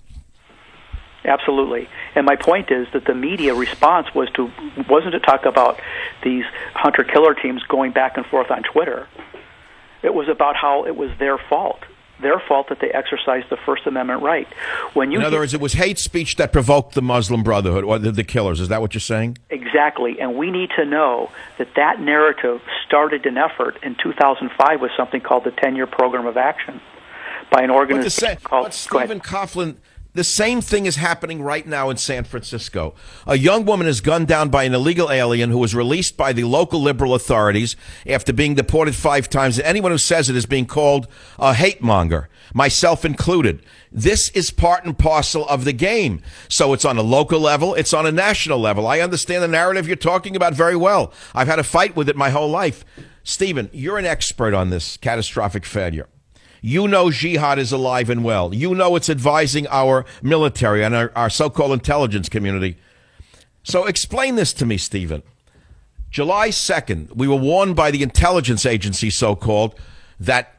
Speaker 10: Absolutely. And my point is that the media response was to wasn't to talk about these hunter-killer teams going back and forth on Twitter. It was about how it was their fault, their fault that they exercised the First Amendment right. When you
Speaker 3: in other
Speaker 10: get,
Speaker 3: words, it was hate speech that provoked the Muslim Brotherhood or the, the killers. Is that what you're saying?
Speaker 10: Exactly. And we need to know that that narrative started an effort in two thousand five with something called the ten-year Program of Action by an organization
Speaker 3: but
Speaker 10: called...
Speaker 3: But Stephen Coughlin, the same thing is happening right now in San Francisco. A young woman is gunned down by an illegal alien who was released by the local liberal authorities after being deported five times. And anyone who says it is being called a hate monger, myself included. This is part and parcel of the game. So it's on a local level. It's on a national level. I understand the narrative you're talking about very well. I've had a fight with it my whole life. Stephen, you're an expert on this catastrophic failure. You know jihad is alive and well. You know it's advising our military and our, our so-called intelligence community. So explain this to me, Stephen. July second, we were warned by the intelligence agency, so-called, that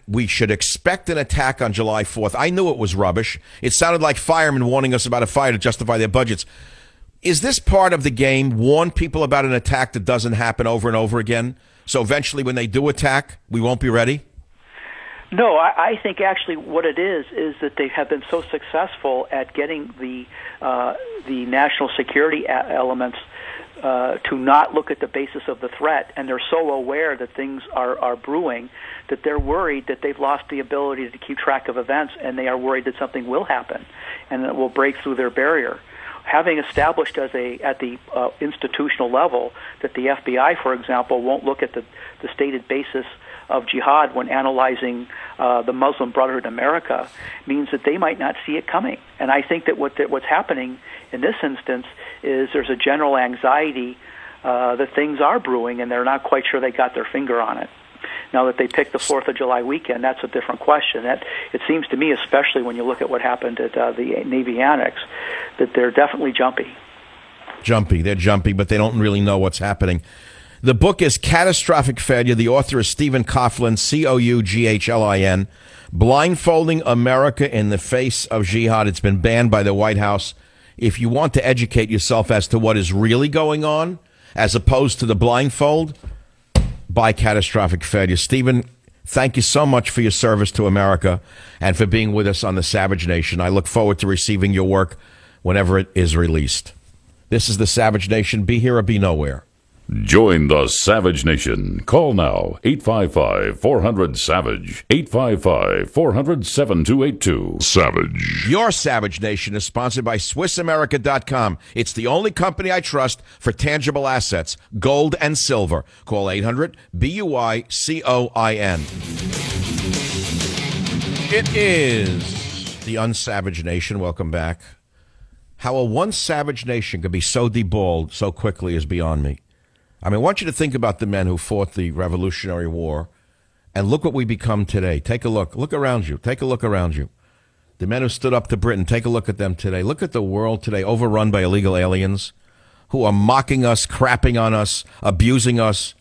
Speaker 3: we should expect an attack on July fourth. I knew it was rubbish. It sounded like firemen warning us about a fire to justify their budgets. Is this part of the game? Warn people about an attack that doesn't happen over and over again, so eventually when they do attack, we won't be ready?
Speaker 10: No, I, I think actually what it is is that they have been so successful at getting the uh, the national security a- elements uh, to not look at the basis of the threat, and they're so aware that things are, are brewing that they're worried that they've lost the ability to keep track of events, and they are worried that something will happen and that will break through their barrier. Having established as a at the uh, institutional level that the F B I, for example, won't look at the, the stated basis of jihad when analyzing uh, the Muslim Brotherhood in America means that they might not see it coming. And I think that what that what's happening in this instance is there's a general anxiety uh, that things are brewing, and they're not quite sure they got their finger on it. Now that they picked the fourth of July weekend, that's a different question. That, it seems to me, especially when you look at what happened at uh, the Navy Annex, that they're definitely jumpy.
Speaker 3: Jumpy. They're jumpy, but they don't really know what's happening. The book is Catastrophic Failure. The author is Stephen Coughlin, C O U G H L I N. Blindfolding America in the Face of Jihad. It's been banned by the White House. If you want to educate yourself as to what is really going on, as opposed to the blindfold, buy Catastrophic Failure. Stephen, thank you so much for your service to America and for being with us on the Savage Nation. I look forward to receiving your work whenever it is released. This is the Savage Nation. Be here or be nowhere.
Speaker 1: Join the Savage Nation. Call now, eight five five, four hundred, SAVAGE, eight five five, four hundred, seven two eight two. Savage.
Speaker 3: Your Savage Nation is sponsored by Swiss America dot com. It's the only company I trust for tangible assets, gold and silver. Call eight hundred, B U I C O I N. It is the Unsavage Nation. Welcome back. How a one savage nation could be so deballed so quickly is beyond me. I mean, I want you to think about the men who fought the Revolutionary War, and look what we become today. Take a look. Look around you. Take a look around you. The men who stood up to Britain, take a look at them today. Look at the world today, overrun by illegal aliens who are mocking us, crapping on us, abusing us.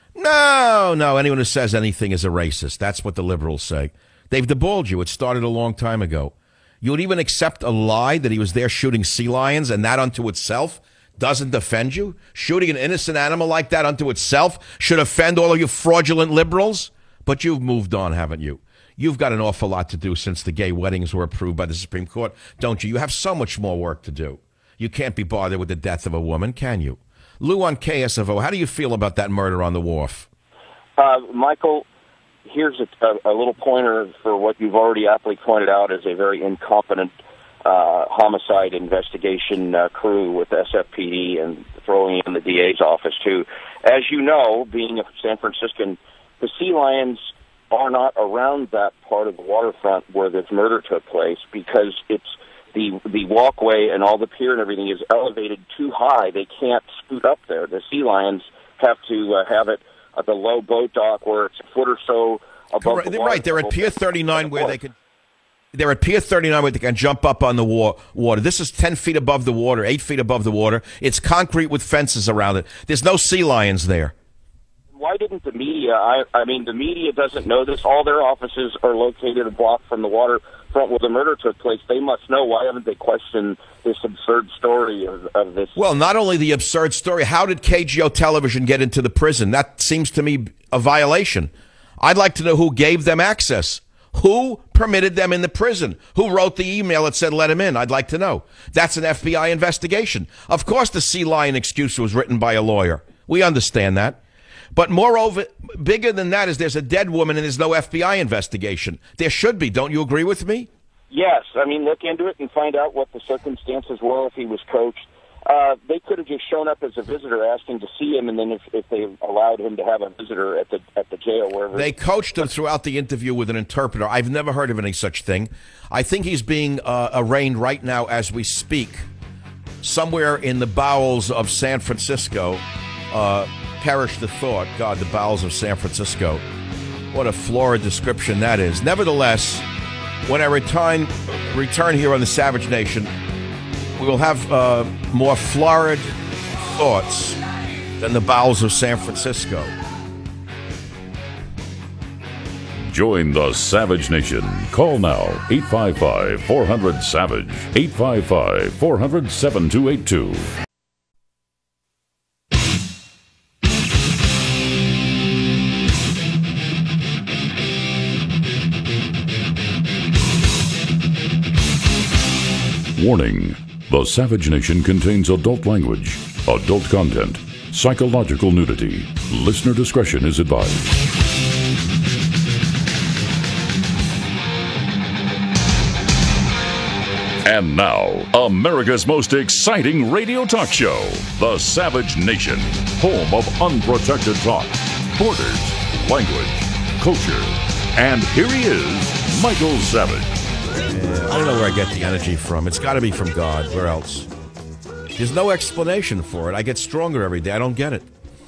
Speaker 3: No, no, anyone who says anything is a racist. That's what the liberals say. They've deballed you. It started a long time ago. You would even accept a lie that he was there shooting sea lions, and that unto itself doesn't defend you? Shooting an innocent animal like that unto itself should offend all of you fraudulent liberals? But you've moved on, haven't you? You've got an awful lot to do since the gay weddings were approved by the Supreme Court, don't you? You have so much more work to do. You can't be bothered with the death of a woman, can you? Lou on K S F O, how do you feel about that murder on the wharf?
Speaker 11: Uh, Michael, here's a, a, a little pointer for what you've already aptly pointed out as a very incompetent Uh, homicide investigation uh, crew with S F P D and throwing in the D A's office, too. As you know, being a San Franciscan, the sea lions are not around that part of the waterfront where this murder took place because it's the the walkway and all the pier and everything is elevated too high. They can't scoot up there. The sea lions have to uh, have it at the low boat dock where it's a foot or so above
Speaker 3: Correct.
Speaker 11: the water.
Speaker 3: Right, they're at Pier thirty-nine where they could... They're at Pier thirty-nine where they can jump up on the wa- water. This is ten feet above the water, eight feet above the water. It's concrete with fences around it. There's no sea lions there.
Speaker 11: Why didn't the media, I, I mean, the media doesn't know this. All their offices are located a block from the waterfront where the murder took place. They must know. Why haven't they questioned this absurd story of, of this?
Speaker 3: Well, not only the absurd story, how did K G O Television get into the prison? That seems to me a violation. I'd like to know who gave them access. Who permitted them in the prison? Who wrote the email that said let him in? I'd like to know. That's an F B I investigation. Of course the sea lion excuse was written by a lawyer. We understand that. But moreover, bigger than that is there's a dead woman and there's no F B I investigation. There should be. Don't you agree with me?
Speaker 11: Yes. I mean, look into it and find out what the circumstances were if he was coached. Uh, they could have just shown up as a visitor, asking to see him, and then if, if they allowed him to have a visitor at the at the jail, wherever.
Speaker 3: They coached him throughout the interview with an interpreter. I've never heard of any such thing. I think he's being uh, arraigned right now as we speak, somewhere in the bowels of San Francisco. Uh, perish the thought, God, the bowels of San Francisco. What a florid description that is. Nevertheless, when I return, return here on the Savage Nation, we will have uh, more florid thoughts than the bowels of San Francisco.
Speaker 1: Join the Savage Nation. Call now, eight five five, four hundred, SAVAGE, eight five five, four hundred, seven two eight two. Warning. The Savage Nation contains adult language, adult content, psychological nudity. Listener discretion is advised. And now, America's most exciting radio talk show, The Savage Nation, home of unprotected talk, borders, language, culture. And here he is, Michael Savage.
Speaker 3: I don't know where I get the energy from. It's got to be from God. Where else? There's no explanation for it. I get stronger every day. I don't get it.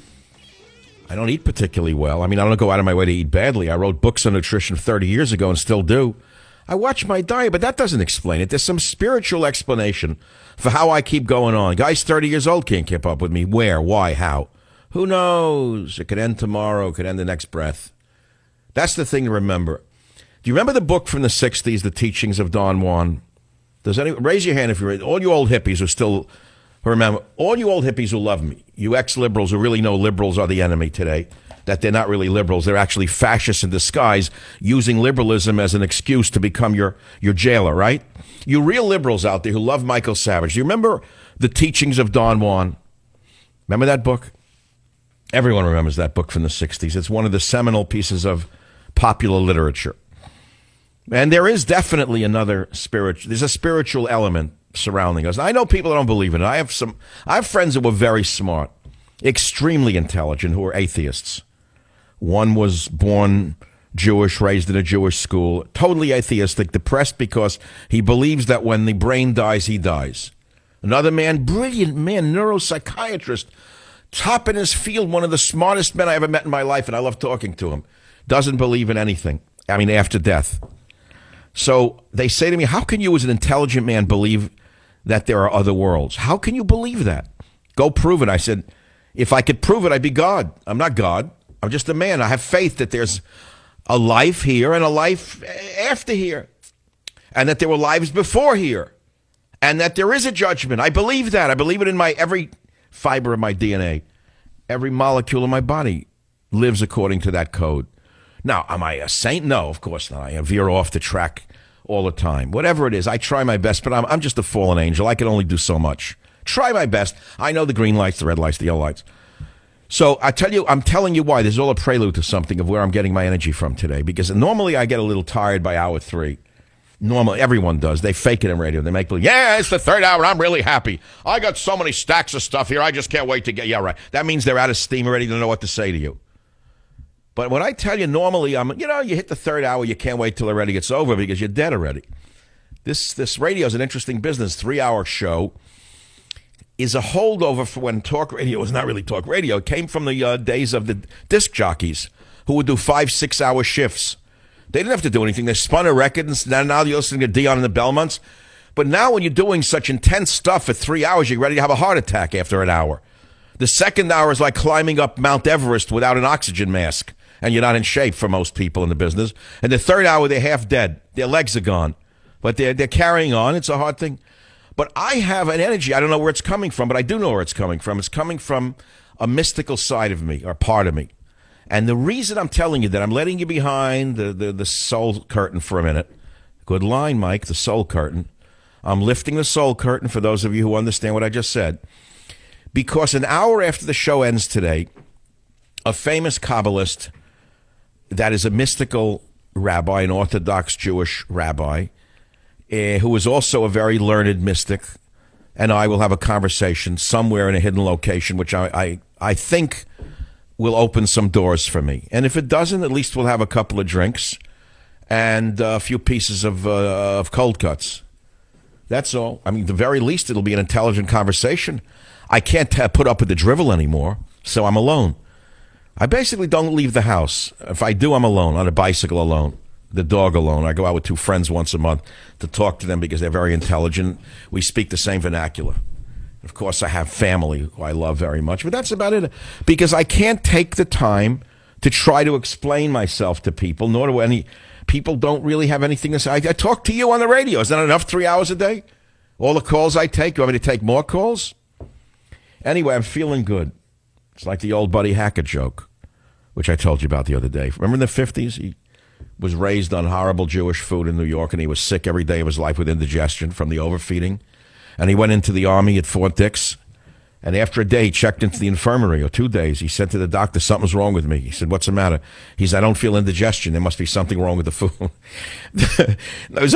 Speaker 3: I don't eat particularly well. I mean, I don't go out of my way to eat badly. I wrote books on nutrition thirty years ago and still do. I watch my diet, but that doesn't explain it. There's some spiritual explanation for how I keep going on. Guys thirty years old can't keep up with me. Where? Why? How? Who knows? It could end tomorrow. It could end the next breath. That's the thing to remember. Do you remember the book from the sixties, The Teachings of Don Juan? Does anyone raise your hand if you're all you old hippies who still remember? All you old hippies who love me, you ex-liberals who really know liberals are the enemy today, that they're not really liberals, they're actually fascists in disguise, using liberalism as an excuse to become your your jailer, right? You real liberals out there who love Michael Savage, do you remember The Teachings of Don Juan? Remember that book? Everyone remembers that book from the sixties. It's one of the seminal pieces of popular literature. And there is definitely another spiritual, there's a spiritual element surrounding us. I know people that don't believe in it. I have some, I have friends that were very smart, extremely intelligent, who are atheists. One was born Jewish, raised in a Jewish school, totally atheistic, depressed because he believes that when the brain dies, he dies. Another man, brilliant man, neuropsychiatrist, top in his field, one of the smartest men I ever met in my life, and I love talking to him, doesn't believe in anything, I mean, after death. So they say to me, how can you as an intelligent man believe that there are other worlds? How can you believe that? Go prove it. I said, if I could prove it, I'd be God. I'm not God. I'm just a man. I have faith that there's a life here and a life after here, and that there were lives before here, and that there is a judgment. I believe that. I believe it in my every fiber of my D N A. Every molecule of my body lives according to that code. Now, am I a saint? No, of course not. I veer off the track all the time. Whatever it is, I try my best, but I'm, I'm just a fallen angel. I can only do so much. Try my best. I know the green lights, the red lights, the yellow lights. So I tell you, I'm telling you why. This is all a prelude to something of where I'm getting my energy from today. Because normally I get a little tired by hour three. Normally, everyone does. They fake it in radio. They make believe, yeah, it's the third hour. I'm really happy. I got so many stacks of stuff here. I just can't wait to get, yeah, right. That means they're out of steam already. They don't know what to say to you. But when I tell you normally, I'm, you know, you hit the third hour, you can't wait till it already gets over because you're dead already. This this radio is an interesting business. Three-hour show is a holdover for when talk radio was not really talk radio. It came from the uh, days of the disc jockeys who would do five, six-hour shifts. They didn't have to do anything. They spun a record, and now, now you're listening to Dion and the Belmonts. But now when you're doing such intense stuff for three hours, you're ready to have a heart attack after an hour. The second hour is like climbing up Mount Everest without an oxygen mask. And you're not in shape for most people in the business. And the third hour, they're half dead. Their legs are gone. But they're, they're carrying on. It's a hard thing. But I have an energy. I don't know where it's coming from, but I do know where it's coming from. It's coming from a mystical side of me, or part of me. And the reason I'm telling you that, I'm letting you behind the, the, the soul curtain for a minute. Good line, Mike, the soul curtain. I'm lifting the soul curtain for those of you who understand what I just said. Because an hour after the show ends today, a famous Kabbalist that is a mystical rabbi, an Orthodox Jewish rabbi, uh, who is also a very learned mystic, and I will have a conversation somewhere in a hidden location, which I, I, I think will open some doors for me. And if it doesn't, at least we'll have a couple of drinks and a few pieces of, uh, of cold cuts. That's all. I mean, the very least, it'll be an intelligent conversation. I can't t- put up with the drivel anymore, so I'm alone. I basically don't leave the house. If I do, I'm alone, on a bicycle alone, the dog alone. I go out with two friends once a month to talk to them because they're very intelligent. We speak the same vernacular. Of course, I have family who I love very much, but that's about it. Because I can't take the time to try to explain myself to people, nor do any people don't really have anything to say. I, I talk to you on the radio. Is that enough three hours a day? All the calls I take, you want me to take more calls? Anyway, I'm feeling good. It's like the old Buddy Hackett joke, which I told you about the other day. Remember in the fifties? He was raised on horrible Jewish food in New York, and he was sick every day of his life with indigestion from the overfeeding. And he went into the army at Fort Dix, and after a day, he checked into the infirmary, or two days. He said to the doctor, something's wrong with me. He said, what's the matter? He said, I don't feel indigestion. There must be something wrong with the food. it, was a,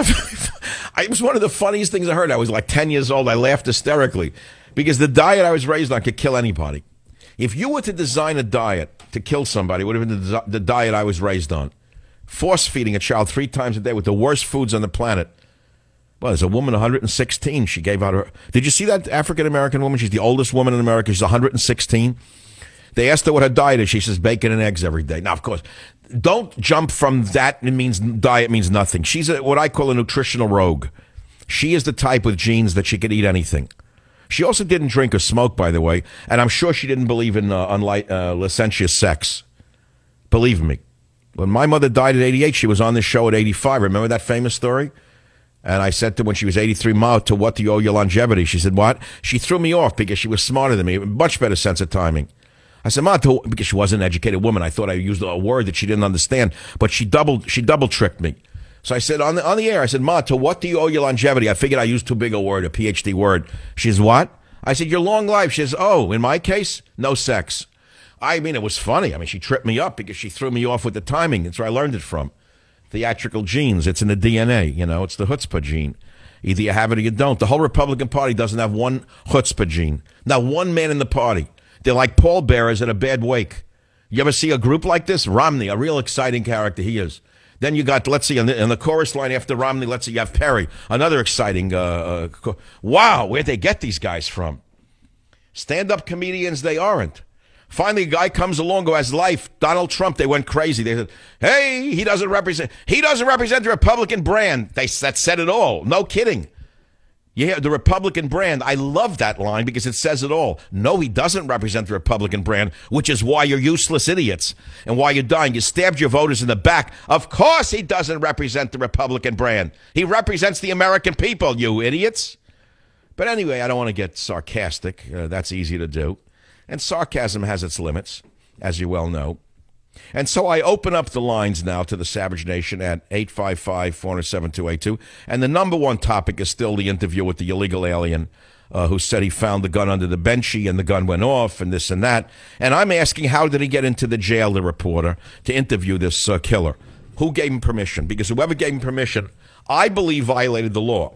Speaker 3: it was one of the funniest things I heard. I was like ten years old. I laughed hysterically because the diet I was raised on could kill anybody. If you were to design a diet to kill somebody, it would have been the, the diet I was raised on. Force feeding a child three times a day with the worst foods on the planet. Well, there's a woman, one hundred sixteen. She gave out her... Did you see that African-American woman? She's the oldest woman in America. She's one hundred sixteen. They asked her what her diet is. She says bacon and eggs every day. Now, of course, don't jump from that. It means diet means nothing. She's a, what I call a nutritional rogue. She is the type with genes that she could eat anything. She also didn't drink or smoke, by the way, and I'm sure she didn't believe in uh, unlight, uh, licentious sex. Believe me. When my mother died at eighty-eight, she was on this show at eighty-five. Remember that famous story? And I said to her when she was eighty-three, Ma, to what do you owe your longevity? She said, what? She threw me off because she was smarter than me, much better sense of timing. I said, Ma, to, because she was an educated woman. I thought I used a word that she didn't understand, but she double she double tricked me. So I said on the on the air, I said, Ma, to what do you owe your longevity? I figured I used too big a word, a P H D word. She says, what? I said, your long life. She says, oh, in my case, no sex. I mean, it was funny. I mean, she tripped me up because she threw me off with the timing. That's where I learned it from. Theatrical genes. It's in the D N A. You know, it's the chutzpah gene. Either you have it or you don't. The whole Republican Party doesn't have one chutzpah gene. Not one man in the party. They're like pallbearers at a bad wake. You ever see a group like this? Romney, a real exciting character he is. Then you got, let's see, in the, in the chorus line after Romney, let's see, you have Perry, another exciting, uh, uh, wow, where'd they get these guys from? Stand-up comedians, they aren't. Finally, a guy comes along who has life. Donald Trump, they went crazy. They said, hey, he doesn't represent, he doesn't represent the Republican brand. They that said it all. No kidding. Yeah, the Republican brand. I love that line because it says it all. No, he doesn't represent the Republican brand, which is why you're useless idiots and why you're dying. You stabbed your voters in the back. Of course he doesn't represent the Republican brand. He represents the American people, you idiots. But anyway, I don't want to get sarcastic. Uh, that's easy to do. And sarcasm has its limits, as you well know. And so I open up the lines now to the Savage Nation at eight five five, four zero seven, two eight two. And the number one topic is still the interview with the illegal alien uh, who said he found the gun under the benchy and the gun went off and this and that. And I'm asking, how did he get into the jail, the reporter, to interview this uh, killer? Who gave him permission? Because whoever gave him permission, I believe, violated the law.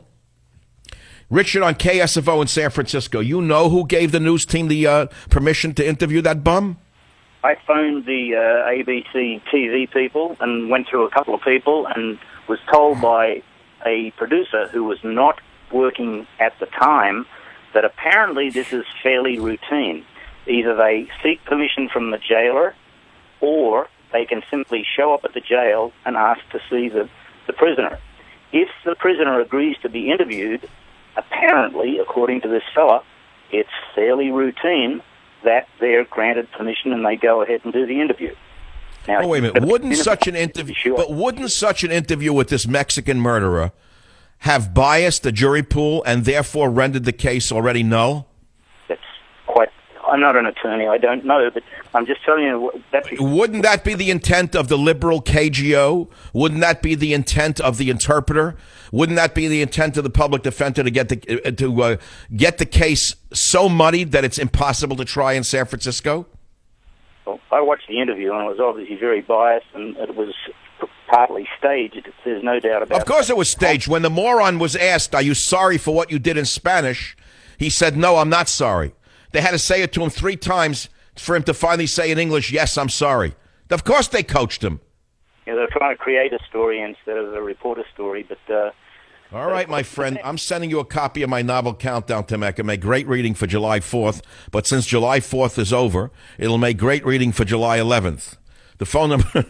Speaker 3: Richard on K S F O in San Francisco, you know who gave the news team the uh, permission to interview that bum?
Speaker 12: I phoned the uh, A B C T V people and went through a couple of people and was told by a producer who was not working at the time that apparently this is fairly routine. Either they seek permission from the jailer or they can simply show up at the jail and ask to see the, the prisoner. If the prisoner agrees to be interviewed, apparently, according to this fella, it's fairly routine that they're granted permission and they go ahead and do the interview. Now,
Speaker 3: oh, wait a minute. Wouldn't such an interview, sure. but wouldn't such an interview with this Mexican murderer have biased the jury pool and therefore rendered the case already null?
Speaker 12: That's quite. I'm not an attorney. I don't know, but I'm just telling you. That
Speaker 3: Wouldn't that be the intent of the liberal K G O? Wouldn't that be the intent of the interpreter? Wouldn't that be the intent of the public defender to get the to uh, get the case so muddied that it's impossible to try in San Francisco?
Speaker 12: Well, I watched the interview and it was obviously very biased and it was partly staged. There's no doubt about it.
Speaker 3: Of course it was staged. When the moron was asked, are you sorry for what you did in Spanish? He said, no, I'm not sorry. They had to say it to him three times for him to finally say in English, yes, I'm sorry. Of course they coached him.
Speaker 12: Yeah, they're trying to create a story instead of a reporter story, but... Uh,
Speaker 3: All right, my friend, I'm sending you a copy of my novel Countdown to Mecca. Make great reading for July fourth, but since July fourth is over, it'll make great reading for July eleventh. The phone number...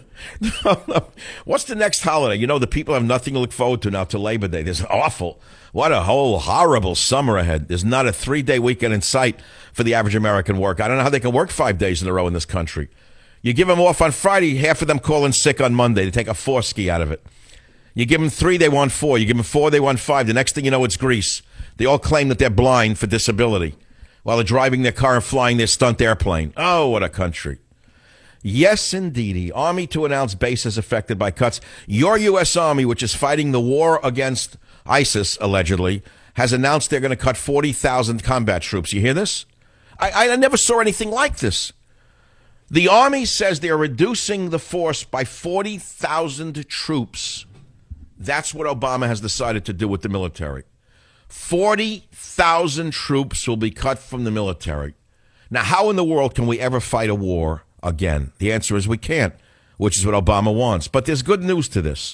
Speaker 3: What's the next holiday? You know, the people have nothing to look forward to now till Labor Day. There's awful... What a whole horrible summer ahead. There's not a three-day weekend in sight for the average American worker. I don't know how they can work five days in a row in this country. You give them off on Friday, half of them call in sick on Monday. They take a four ski out of it. You give them three, they want four. You give them four, they want five. The next thing you know, it's Greece. They all claim that they're blind for disability while they're driving their car and flying their stunt airplane. Oh, what a country. Yes, indeedy. Army to announce bases affected by cuts. Your U S. Army, which is fighting the war against ISIS, allegedly, has announced they're going to cut forty thousand combat troops. You hear this? I, I never saw anything like this. The Army says they're reducing the force by forty thousand troops. That's what Obama has decided to do with the military. forty thousand troops will be cut from the military. Now, how in the world can we ever fight a war again? The answer is we can't, which is what Obama wants. But there's good news to this.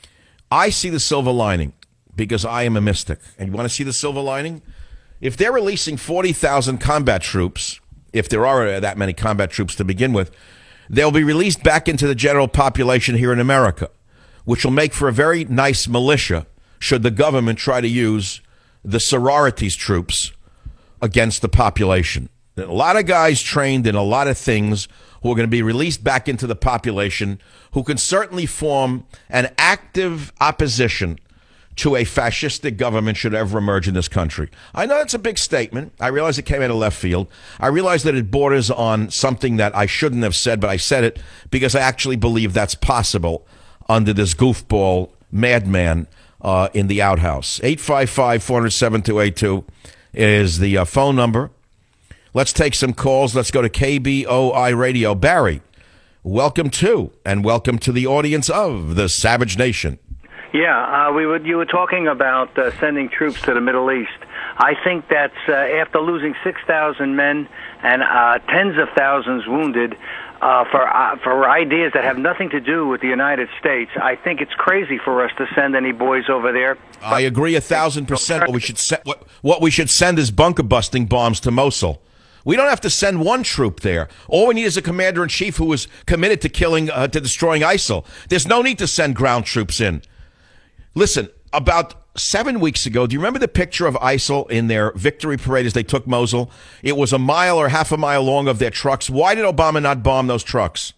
Speaker 3: I see the silver lining because I am a mystic. And you want to see the silver lining? If they're releasing forty thousand combat troops, if there are that many combat troops to begin with, they'll be released back into the general population here in America, which will make for a very nice militia should the government try to use the sororities troops against the population. A lot of guys trained in a lot of things who are going to be released back into the population who can certainly form an active opposition to a fascistic government should ever emerge in this country. I know that's a big statement. I realize it came out of left field. I realize that it borders on something that I shouldn't have said, but I said it because I actually believe that's possible under this goofball madman uh, in the outhouse. eight five five, four hundred, seven two eight two is the uh, phone number. Let's take some calls. Let's go to K B O I Radio. Barry, welcome to, and welcome to the audience of the Savage Nation.
Speaker 13: Yeah, uh, we would. You were talking about uh, sending troops to the Middle East. I think that's uh, after losing six thousand men and uh, tens of thousands wounded uh, for uh, for ideas that have nothing to do with the United States. I think it's crazy for us to send any boys over there.
Speaker 3: I agree a thousand percent. What we should se- what, what we should send is bunker busting bombs to Mosul. We don't have to send one troop there. All we need is a commander-in-chief who is committed to killing, uh, to destroying ISIL. There's no need to send ground troops in. Listen, about seven weeks ago, do you remember the picture of ISIL in their victory parade as they took Mosul? It was a mile or half a mile long of their trucks. Why did Obama not bomb those trucks?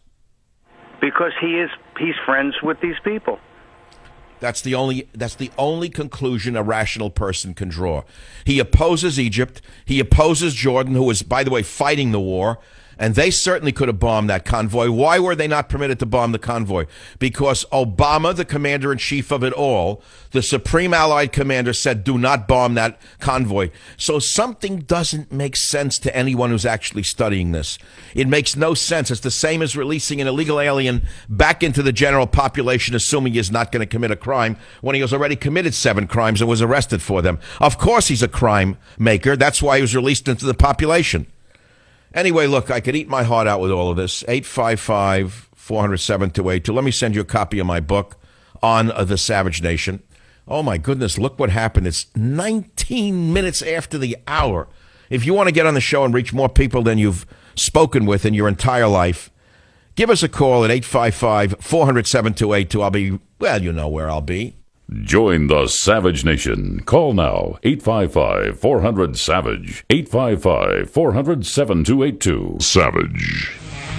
Speaker 13: Because he is he's friends with these people.
Speaker 3: That's the only that's the only conclusion a rational person can draw. He opposes Egypt. He opposes Jordan, who is, by the way, fighting the war. And they certainly could have bombed that convoy. Why were they not permitted to bomb the convoy? Because Obama, the commander-in-chief of it all, the supreme allied commander, said, do not bomb that convoy. So something doesn't make sense to anyone who's actually studying this. It makes no sense. It's the same as releasing an illegal alien back into the general population, assuming he's not going to commit a crime when he has already committed seven crimes and was arrested for them. Of course he's a crime maker. That's why he was released into the population. Anyway, look, I could eat my heart out with all of this. eight five five, four hundred, seven two eight two. Let me send you a copy of my book on uh, the Savage Nation. Oh, my goodness, look what happened. It's nineteen minutes after the hour. If you want to get on the show and reach more people than you've spoken with in your entire life, give us a call at eight five five, four hundred, seven two eight two. I'll be, well, you know where I'll be.
Speaker 1: Join the Savage Nation. Call now, eight five five, four hundred, SAVAGE, eight five five, four hundred, seven two eight two. Savage.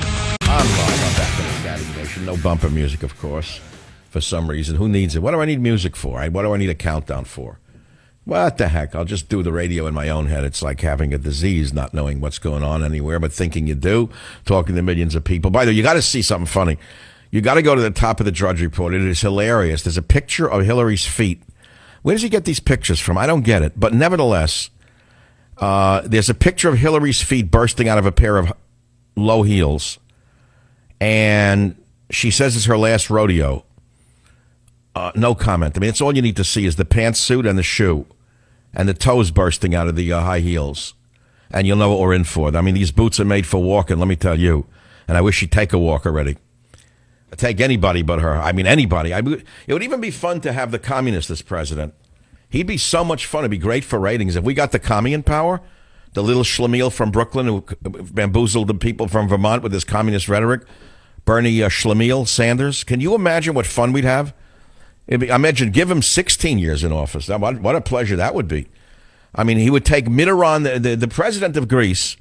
Speaker 3: I'm live. I'm back in the Savage Nation. No bumper music, of course, for some reason. Who needs it? What do I need music for? What do I need a countdown for? What the heck? I'll just do the radio in my own head. It's like having a disease, not knowing what's going on anywhere, but thinking you do, talking to millions of people. By the way, you got to see something funny. You got to go to the top of the Drudge Report. It is hilarious. There's a picture of Hillary's feet. Where does he get these pictures from? I don't get it. But nevertheless, uh, there's a picture of Hillary's feet bursting out of a pair of low heels. And she says it's her last rodeo. Uh, no comment. I mean, it's all you need to see is the pantsuit and the shoe and the toes bursting out of the uh, high heels. And you'll know what we're in for. I mean, these boots are made for walking, let me tell you. And I wish she'd take a walk already. Take anybody but her. I mean, anybody. I, it would even be fun to have the communist as president. He'd be so much fun. It'd be great for ratings. If we got the commie in power, the little schlemiel from Brooklyn who bamboozled the people from Vermont with his communist rhetoric, Bernie uh, Schlemiel Sanders, can you imagine what fun we'd have? It'd be, imagine, give him sixteen years in office. What, what a pleasure that would be. I mean, he would take Mitterrand, the, the, the president of Greece,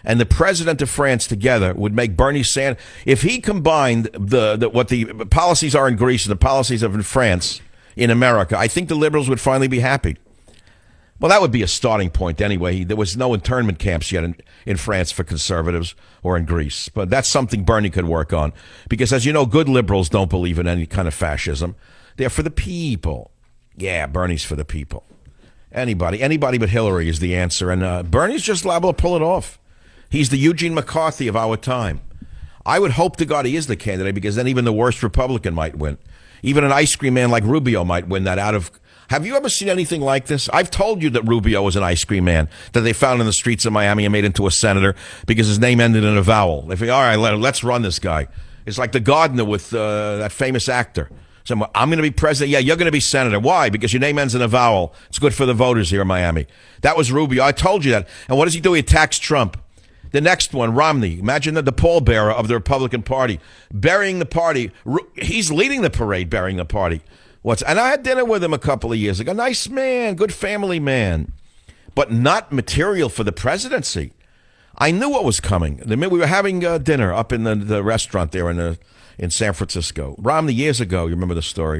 Speaker 3: and the president of France together would make Bernie Sanders, if he combined the, the what the policies are in Greece and the policies of in France, in America, I think the liberals would finally be happy. Well, that would be a starting point anyway. There was no internment camps yet in, in France for conservatives or in Greece. But that's something Bernie could work on. Because, as you know, good liberals don't believe in any kind of fascism. They're for the people. Yeah, Bernie's for the people. Anybody, anybody but Hillary is the answer. And uh, Bernie's just liable to pull it off. He's the Eugene McCarthy of our time. I would hope to God he is the candidate, because then even the worst Republican might win. Even an ice cream man like Rubio might win that out of... Have you ever seen anything like this? I've told you that Rubio was an ice cream man that they found in the streets of Miami and made into a senator because his name ended in a vowel. They think, all right, let, let's run this guy. It's like the gardener with uh, that famous actor. So I'm going to be president. Yeah, you're going to be senator. Why? Because your name ends in a vowel. It's good for the voters here in Miami. That was Rubio. I told you that. And what does he do? He attacks Trump. The next one, Romney. Imagine that the pallbearer of the Republican Party, burying the party. He's leading the parade, burying the party. What's, and I had dinner with him a couple of years ago. Nice man, good family man, but not material for the presidency. I knew what was coming. The minute we were having uh, dinner up in the, the restaurant there in the, in San Francisco. Romney, years ago, you remember the story.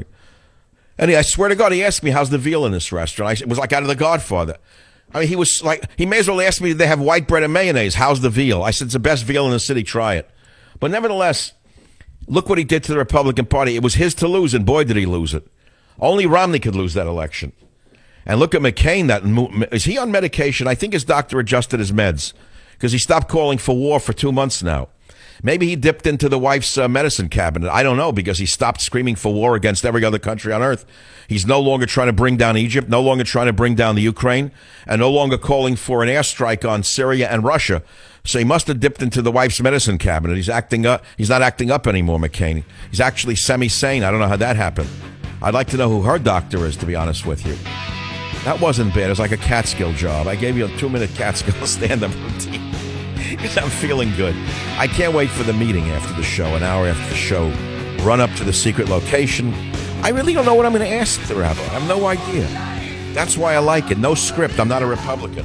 Speaker 3: And he, I swear to God, he asked me, how's the veal in this restaurant? I, it was like out of The Godfather. I mean, he was like, he may as well ask me, did they have white bread and mayonnaise? How's the veal? I said, it's the best veal in the city. Try it. But nevertheless, look what he did to the Republican Party. It was his to lose, and boy, did he lose it. Only Romney could lose that election. And look at McCain. That is he on medication? I think his doctor adjusted his meds because he stopped calling for war for two months now. Maybe he dipped into the wife's uh, medicine cabinet. I don't know, because he stopped screaming for war against every other country on earth. He's no longer trying to bring down Egypt, no longer trying to bring down the Ukraine, and no longer calling for an airstrike on Syria and Russia. So he must have dipped into the wife's medicine cabinet. He's acting up. He's not acting up anymore, McCain. He's actually semi-sane. I don't know how that happened. I'd like to know who her doctor is, to be honest with you. That wasn't bad. It was like a Catskill job. I gave you a two-minute Catskill stand-up routine because I'm feeling good. I can't wait for the meeting after the show, an hour after the show. Run up to the secret location. I really don't know what I'm going to ask the rabbi. I have no idea. That's why I like it. No script. I'm not a Republican.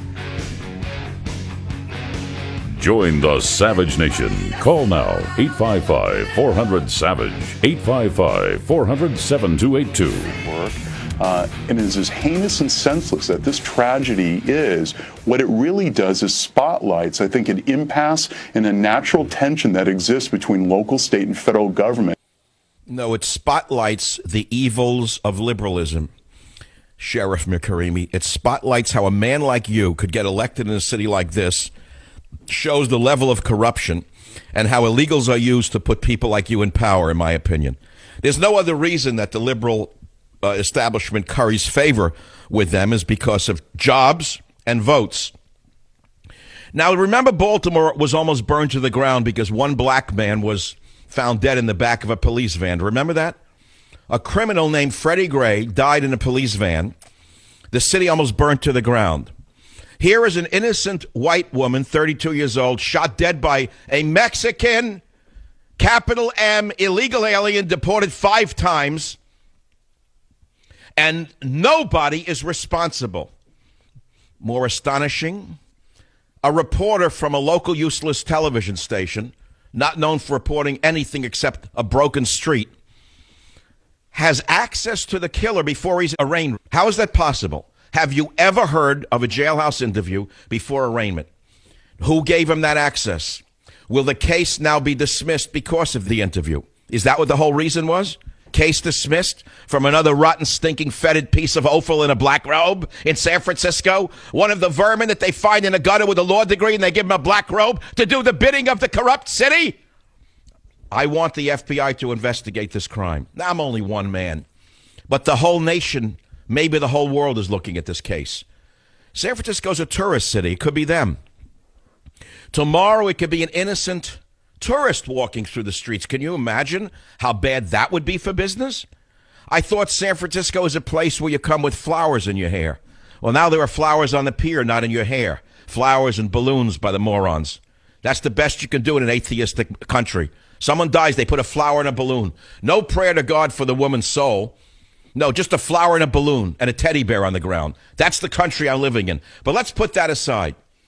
Speaker 1: Join the Savage Nation. Call now, eight five five, four hundred, SAVAGE, eight five five, four hundred, seven two eight two.
Speaker 5: Work. Uh, and it is as heinous and senseless that this tragedy is, what it really does is spotlights, I think, an impasse and a natural tension that exists between local, state, and federal government.
Speaker 3: No, it spotlights the evils of liberalism, Sheriff McCarimi. It spotlights how a man like you could get elected in a city like this, shows the level of corruption and how illegals are used to put people like you in power, in my opinion. There's no other reason that the liberal uh, establishment curries favor with them is because of jobs and votes. Now, remember, Baltimore was almost burned to the ground because one black man was found dead in the back of a police van. Remember that? A criminal named Freddie Gray died in a police van. The city almost burnt to the ground. Here is an innocent white woman, thirty-two years old, shot dead by a Mexican, capital M, illegal alien, deported five times, and nobody is responsible. More astonishing, a reporter from a local useless television station, not known for reporting anything except a broken street, has access to the killer before he's arraigned. How is that possible? Have you ever heard of a jailhouse interview before arraignment? Who gave him that access? Will the case now be dismissed because of the interview? Is that what the whole reason was? Case dismissed from another rotten, stinking, fetid piece of offal in a black robe in San Francisco? One of the vermin that they find in a gutter with a law degree, and they give him a black robe to do the bidding of the corrupt city? I want the F B I to investigate this crime. Now, I'm only one man, but the whole nation, maybe the whole world, is looking at this case. San Francisco's a tourist city. It could be them. Tomorrow, it could be an innocent tourist walking through the streets. Can you imagine how bad that would be for business? I thought San Francisco is a place where you come with flowers in your hair. Well, now there are flowers on the pier, not in your hair. Flowers and balloons by the morons. That's the best you can do in an atheistic country. Someone dies, they put a flower in a balloon. No prayer to God for the woman's soul. No, just a flower in a balloon and a teddy bear on the ground. That's the country I'm living in. But let's put that aside.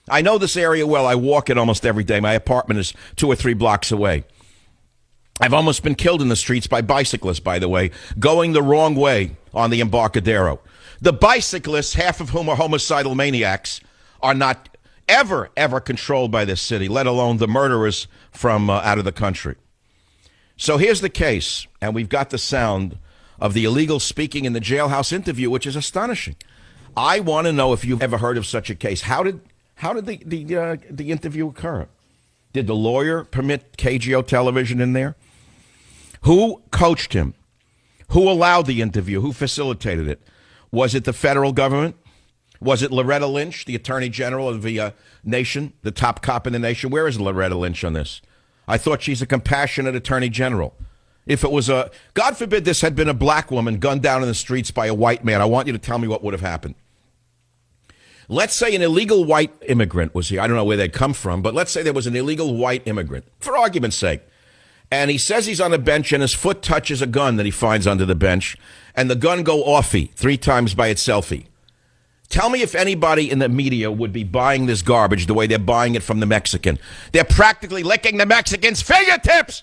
Speaker 3: I know this area well. I walk it almost every day. My apartment is two or three blocks away. I've almost been killed in the streets by bicyclists, by the way, going the wrong way on the Embarcadero. The bicyclists, half of whom are homicidal maniacs, are not ever, ever controlled by this city, let alone the murderers from uh, out of the country. So here's the case, and we've got the sound of the illegal speaking in the jailhouse interview, which is astonishing. I want to know if you've ever heard of such a case. How did how did the the, uh, the interview occur? Did the lawyer permit K G O television in there? Who coached him? Who allowed the interview? Who facilitated it? Was it the federal government? Was it Loretta Lynch, the attorney general of the uh, nation, the top cop in the nation? Where is Loretta Lynch on this? I thought she's a compassionate attorney general. If it was a, God forbid this had been a black woman gunned down in the streets by a white man, I want you to tell me what would have happened. Let's say an illegal white immigrant was here. I don't know where they'd come from, but let's say there was an illegal white immigrant, for argument's sake. And he says he's on a bench and his foot touches a gun that he finds under the bench, and the gun go offy three times by itselfy. Tell me if anybody in the media would be buying this garbage the way they're buying it from the Mexican. They're practically licking the Mexican's fingertips.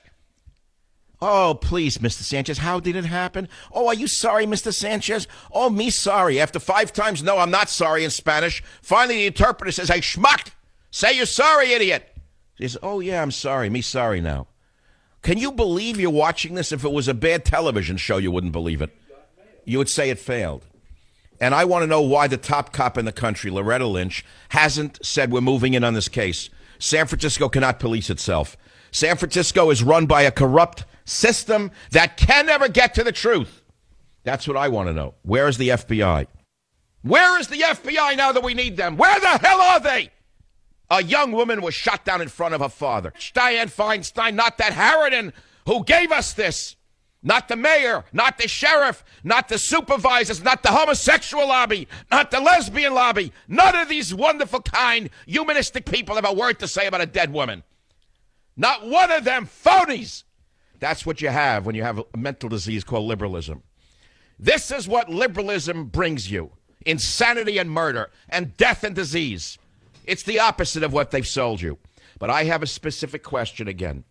Speaker 3: Oh, please, Mister Sanchez, how did it happen? Oh, are you sorry, Mister Sanchez? Oh, me sorry. After five times, no, I'm not sorry in Spanish. Finally, the interpreter says, hey, schmuck, say you're sorry, idiot. He says, oh, yeah, I'm sorry. Me sorry now. Can you believe you're watching this? If it was a bad television show, you wouldn't believe it. You would say it failed. And I want to know why the top cop in the country, Loretta Lynch, hasn't said we're moving in on this case. San Francisco cannot police itself. San Francisco is run by a corrupt system that can never get to the truth. That's what I want to know. Where is the F B I? Where is the F B I now that we need them? Where the hell are they? A young woman was shot down in front of her father. Dianne Feinstein, not that Harridan who gave us this. Not the mayor, not the sheriff, not the supervisors, not the homosexual lobby, not the lesbian lobby. None of these wonderful, kind, humanistic people have a word to say about a dead woman. Not one of them phonies. That's what you have when you have a mental disease called liberalism. This is what liberalism brings you. Insanity and murder and death and disease. It's the opposite of what they've sold you. But I have a specific question again.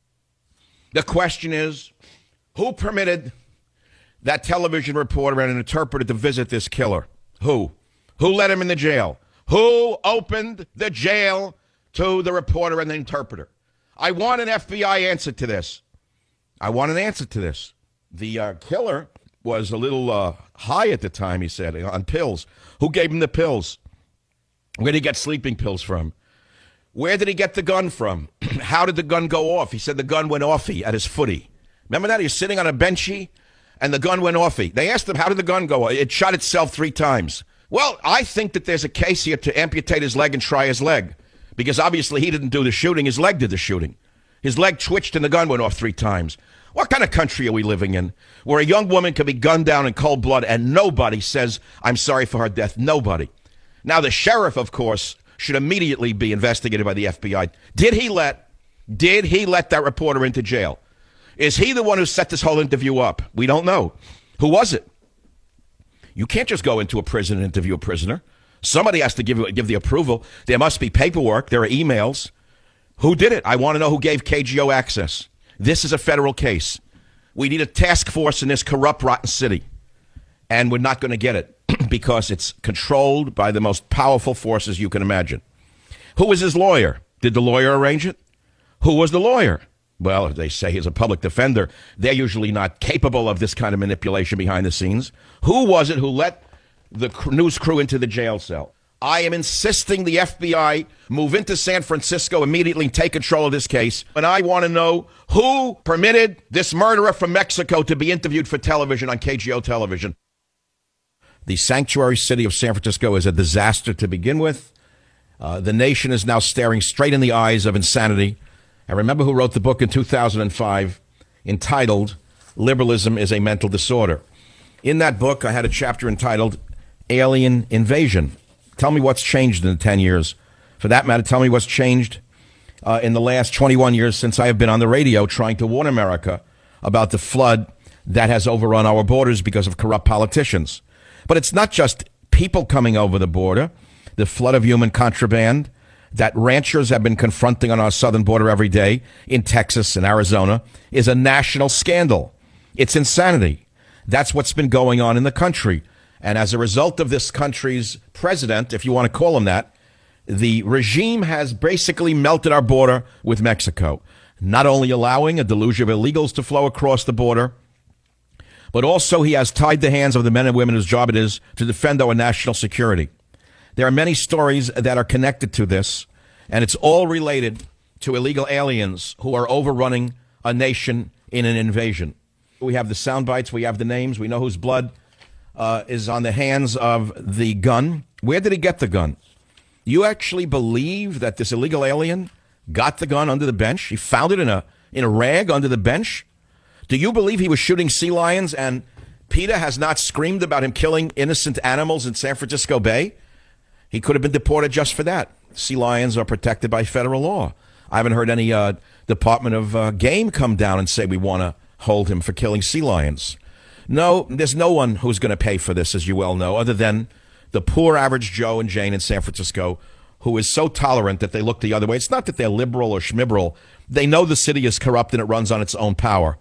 Speaker 3: The question is, who permitted that television reporter and an interpreter to visit this killer? Who? Who let him in the jail? Who opened the jail to the reporter and the interpreter? I want an F B I answer to this. I want an answer to this. The uh, killer was a little uh, high at the time, he said, on pills. Who gave him the pills? Where did he get sleeping pills from? Where did he get the gun from? How did the gun go off? He said the gun went offy at his footy. Remember that? He was sitting on a benchy, and the gun went offy. They asked him, how did the gun go? It shot itself three times. Well, I think that there's a case here to amputate his leg and try his leg, because obviously he didn't do the shooting. His leg did the shooting. His leg twitched, and the gun went off three times. What kind of country are we living in where a young woman can be gunned down in cold blood and nobody says, I'm sorry for her death? Nobody. Now, the sheriff, of course, should immediately be investigated by the F B I. Did he let, did he let that reporter into jail? Is he the one who set this whole interview up? We don't know. Who was it? You can't just go into a prison and interview a prisoner. Somebody has to give, give the approval. There must be paperwork. There are emails. Who did it? I want to know who gave K G O access. This is a federal case. We need a task force in this corrupt, rotten city. And we're not going to get it because it's controlled by the most powerful forces you can imagine. Who was his lawyer? Did the lawyer arrange it? Who was the lawyer? Well, they say he's a public defender. They're usually not capable of this kind of manipulation behind the scenes. Who was it who let the news crew into the jail cell? I am insisting the F B I move into San Francisco immediately and take control of this case. And I want to know who permitted this murderer from Mexico to be interviewed for television on K G O television. The sanctuary city of San Francisco is a disaster to begin with. Uh, the nation is now staring straight in the eyes of insanity. I remember who wrote the book in two thousand five entitled Liberalism is a Mental Disorder. In that book, I had a chapter entitled Alien Invasion. Tell me what's changed in the ten years. For that matter, tell me what's changed uh, in the last twenty-one years since I have been on the radio trying to warn America about the flood that has overrun our borders because of corrupt politicians. But it's not just people coming over the border, the flood of human contraband, that ranchers have been confronting on our southern border every day in Texas and Arizona is a national scandal. It's insanity. That's what's been going on in the country. And as a result of this country's president, if you want to call him that, the regime has basically melted our border with Mexico, not only allowing a deluge of illegals to flow across the border, but also he has tied the hands of the men and women whose job it is to defend our national security. There are many stories that are connected to this, and it's all related to illegal aliens who are overrunning a nation in an invasion. We have the sound bites, we have the names, we know whose blood uh, is on the hands of the gun. Where did he get the gun? You actually believe that this illegal alien got the gun under the bench? He found it in a in a rag under the bench? Do you believe he was shooting sea lions and PETA has not screamed about him killing innocent animals in San Francisco Bay? He could have been deported just for that. Sea lions are protected by federal law. I haven't heard any uh, Department of uh, Game come down and say we want to hold him for killing sea lions. No, there's no one who's going to pay for this, as you well know, other than the poor average Joe and Jane in San Francisco who is so tolerant that they look the other way. It's not that they're liberal or schmiberal. They know the city is corrupt and it runs on its own power.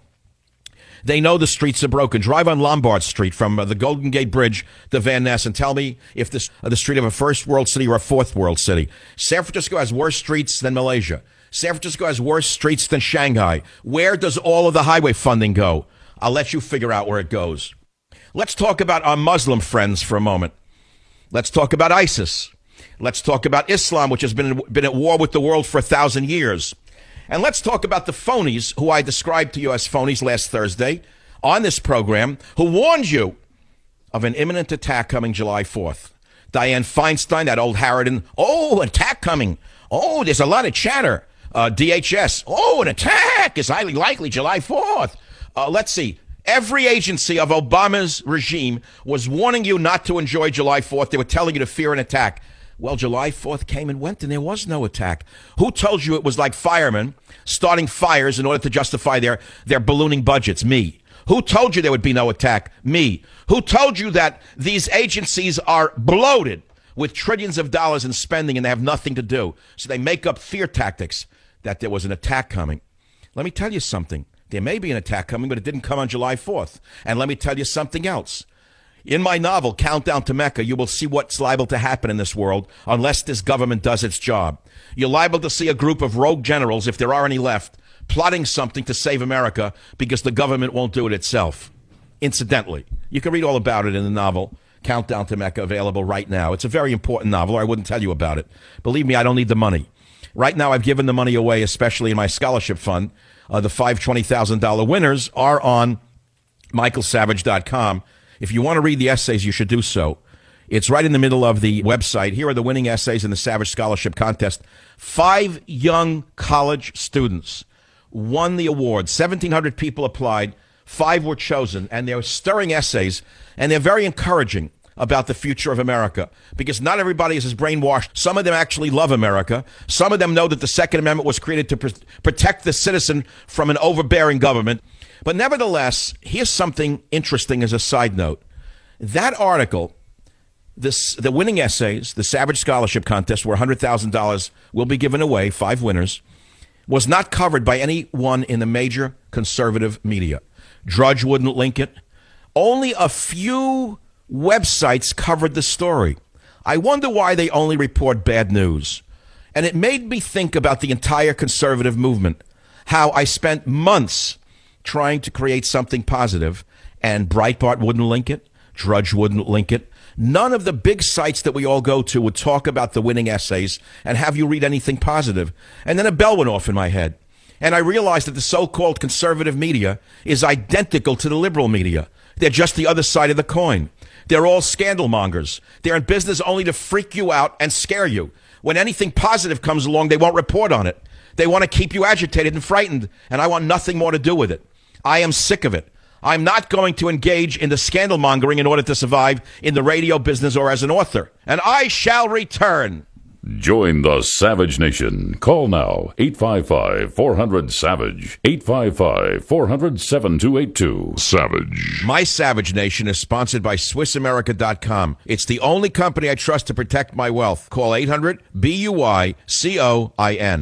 Speaker 3: They know the streets are broken. Drive on Lombard Street from uh, the Golden Gate Bridge to Van Ness and tell me if this uh, the street of a first world city or a fourth world city. San Francisco has worse streets than Malaysia. San Francisco has worse streets than Shanghai. Where does all of the highway funding go? I'll let you figure out where it goes. Let's talk about our Muslim friends for a moment. Let's talk about ISIS. Let's talk about Islam, which has been, been at war with the world for a thousand years. And let's talk about the phonies who I described to you as phonies last Thursday on this program, who warned you of an imminent attack coming July fourth. Dianne Feinstein, that old harridan, oh, attack coming. Oh, there's a lot of chatter. Uh, D H S, oh, an attack is highly likely July fourth. Uh, let's see. Every agency of Obama's regime was warning you not to enjoy July fourth. They were telling you to fear an attack. Well, July fourth came and went, and there was no attack. Who told you it was like firemen starting fires in order to justify their, their ballooning budgets? Me. Who told you there would be no attack? Me. Who told you that these agencies are bloated with trillions of dollars in spending and they have nothing to do? So they make up fear tactics that there was an attack coming. Let me tell you something. There may be an attack coming, but it didn't come on July fourth. And let me tell you something else. In my novel, Countdown to Mecca, you will see what's liable to happen in this world unless this government does its job. You're liable to see a group of rogue generals, if there are any left, plotting something to save America because the government won't do it itself. Incidentally, you can read all about it in the novel, Countdown to Mecca, available right now. It's a very important novel, or I wouldn't tell you about it. Believe me, I don't need the money. Right now, I've given the money away, especially in my scholarship fund. Uh, the five twenty thousand dollars winners are on michael savage dot com. If you want to read the essays, you should do so. It's right in the middle of the website. Here are the winning essays in the Savage Scholarship Contest. Five young college students won the award. seventeen hundred people applied. Five were chosen. And they're stirring essays, and they're very encouraging about the future of America, because not everybody is as brainwashed. Some of them actually love America. Some of them know that the Second Amendment was created to pr- protect the citizen from an overbearing government. But nevertheless, here's something interesting as a side note. That article, this, the winning essays, the Savage Scholarship Contest, where one hundred thousand dollars will be given away, five winners, was not covered by anyone in the major conservative media. Drudge wouldn't link it. Only a few websites covered the story. I wonder why they only report bad news. And it made me think about the entire conservative movement, how I spent months trying to create something positive, and Breitbart wouldn't link it. Drudge wouldn't link it. None of the big sites that we all go to would talk about the winning essays and have you read anything positive. And then a bell went off in my head. And I realized that the so-called conservative media is identical to the liberal media. They're just the other side of the coin. They're all scandal mongers. They're in business only to freak you out and scare you. When anything positive comes along, they won't report on it. They want to keep you agitated and frightened, and I want nothing more to do with it. I am sick of it. I'm not going to engage in the scandal mongering in order to survive in the radio business or as an author. And I shall return.
Speaker 1: Join the Savage Nation. Call now, eight five five, four hundred, SAVAGE, eight five five, four hundred, seven two eight two. Savage.
Speaker 3: My Savage Nation is sponsored by Swiss America dot com. It's the only company I trust to protect my wealth. Call eight hundred, B U Y C O I N.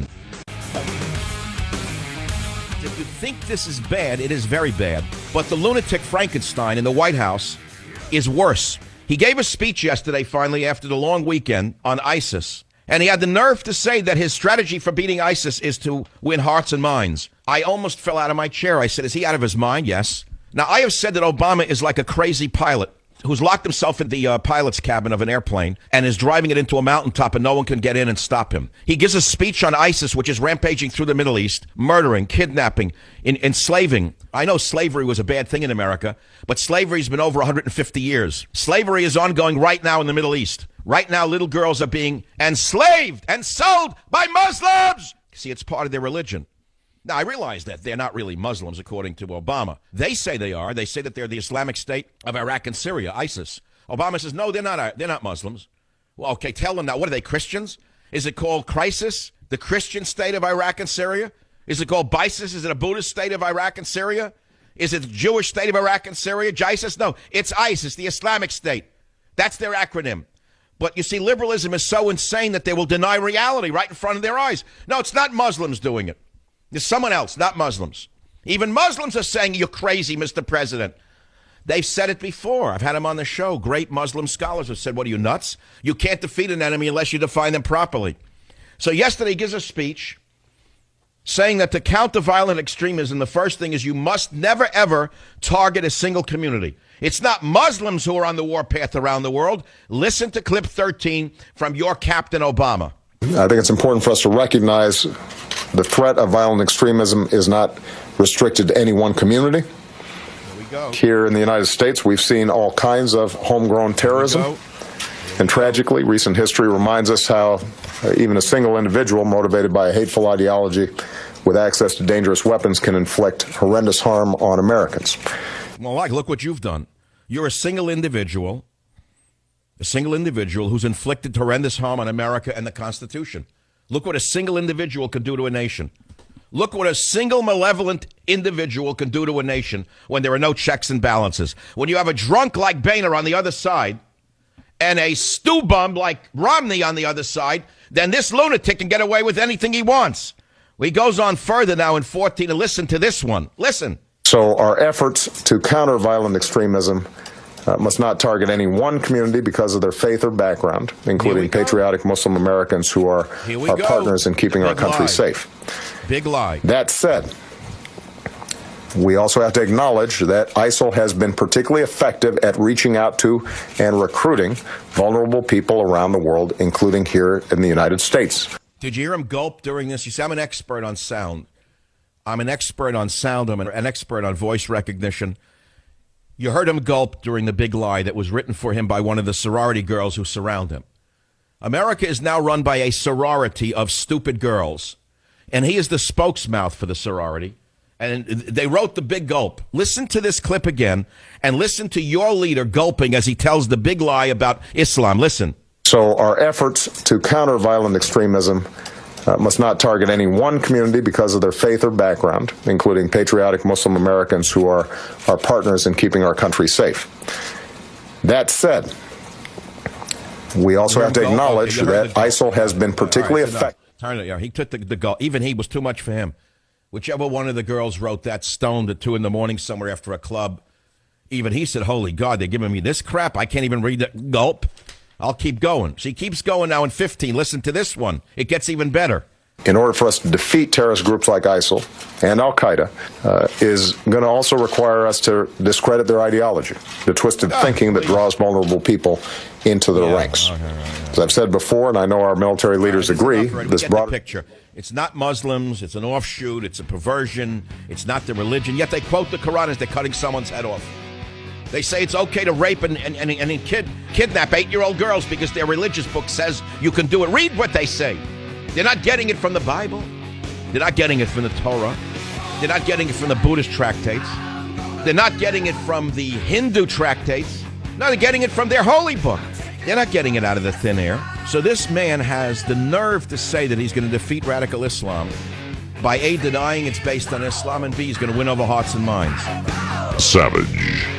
Speaker 3: If you think this is bad, it is very bad. But the lunatic Frankenstein in the White House is worse. He gave a speech yesterday, finally, after the long weekend, on ISIS. And he had the nerve to say that his strategy for beating ISIS is to win hearts and minds. I almost fell out of my chair. I said, is he out of his mind? Yes. Now, I have said that Obama is like a crazy pilot who's locked himself in the uh, pilot's cabin of an airplane and is driving it into a mountaintop and no one can get in and stop him. He gives a speech on ISIS, which is rampaging through the Middle East, murdering, kidnapping, in, enslaving. I know slavery was a bad thing in America, but slavery's been over one hundred fifty years. Slavery is ongoing right now in the Middle East. Right now, little girls are being enslaved and sold by Muslims. See, it's part of their religion. Now, I realize that they're not really Muslims, according to Obama. They say they are. They say that they're the Islamic State of Iraq and Syria, ISIS. Obama says, no, they're not, they're not Muslims. Well, okay, tell them now. What are they, Christians? Is it called Crisis, the Christian state of Iraq and Syria? Is it called BISIS? Is it a Buddhist state of Iraq and Syria? Is it the Jewish state of Iraq and Syria? JISIS? No, it's ISIS, the Islamic State. That's their acronym. But you see, liberalism is so insane that they will deny reality right in front of their eyes. No, it's not Muslims doing it. It's someone else, not Muslims. Even Muslims are saying, you're crazy, Mister President. They've said it before. I've had them on the show. Great Muslim scholars have said, what are you, nuts? You can't defeat an enemy unless you define them properly. So yesterday he gives a speech saying that to counter violent extremism, the first thing is you must never, ever target a single community. It's not Muslims who are on the warpath around the world. Listen to clip thirteen from your Captain Obama.
Speaker 6: I think it's important for us to recognize the threat of violent extremism is not restricted to any one community.
Speaker 3: Here we go.
Speaker 6: Here in the United States, we've seen all kinds of homegrown terrorism. And tragically, recent history reminds us how uh, even a single individual motivated by a hateful ideology with access to dangerous weapons can inflict horrendous harm on Americans.
Speaker 3: Well, like, look what you've done. You're a single individual, a single individual who's inflicted horrendous harm on America and the Constitution. Look what a single individual can do to a nation. Look what a single malevolent individual can do to a nation when there are no checks and balances. When you have a drunk like Boehner on the other side and a stew bum like Romney on the other side, then this lunatic can get away with anything he wants. Well, he goes on further now in fourteen, and listen to this one. Listen.
Speaker 6: So our efforts to counter violent extremism Uh, must not target any one community because of their faith or background, including patriotic Muslim Americans who are our go. partners in keeping Big our country
Speaker 3: lie.
Speaker 6: safe.
Speaker 3: Big lie.
Speaker 6: That said, we also have to acknowledge that ISIL has been particularly effective at reaching out to and recruiting vulnerable people around the world, including here in the United States.
Speaker 3: Did you hear him gulp during this? You see, I'm an expert on sound. I'm an expert on sound. I'm an expert on voice recognition. You heard him gulp during the big lie that was written for him by one of the sorority girls who surround him. America is now run by a sorority of stupid girls, and he is the spokesmouth for the sorority. And they wrote the big gulp. Listen to this clip again, and listen to your leader gulping as he tells the big lie about Islam. Listen.
Speaker 6: So our efforts to counter violent extremism Uh, must not target any one community because of their faith or background, including patriotic Muslim Americans who are our partners in keeping our country safe. That said, we also have to acknowledge that ISIL has been particularly effective.
Speaker 3: Turn it, yeah, he took the, the gulp. Even he was too much for him. Whichever one of the girls wrote that stoned at two in the morning somewhere after a club, even he said, holy God, they're giving me this crap. I can't even read that gulp. I'll keep going. She keeps going now in fifteen. Listen to this one. It gets even better.
Speaker 6: In order for us to defeat terrorist groups like ISIL and Al-Qaeda uh, is going to also require us to discredit their ideology, the twisted oh, thinking that draws vulnerable people into the yeah, ranks. Okay, right, right. As I've said before, and I know our military leaders right, agree,
Speaker 3: right.
Speaker 6: this broad
Speaker 3: picture. It's not Muslims. It's an offshoot. It's a perversion. It's not the religion. Yet they quote the Quran as they're cutting someone's head off. They say it's okay to rape and, and, and, and kid, kidnap eight-year-old girls because their religious book says you can do it. Read what they say. They're not getting it from the Bible. They're not getting it from the Torah. They're not getting it from the Buddhist tractates. They're not getting it from the Hindu tractates. No, they're getting it from their holy book. They're not getting it out of the thin air. So this man has the nerve to say that he's going to defeat radical Islam by A, denying it's based on Islam, and B, he's going to win over hearts and minds.
Speaker 1: Savage.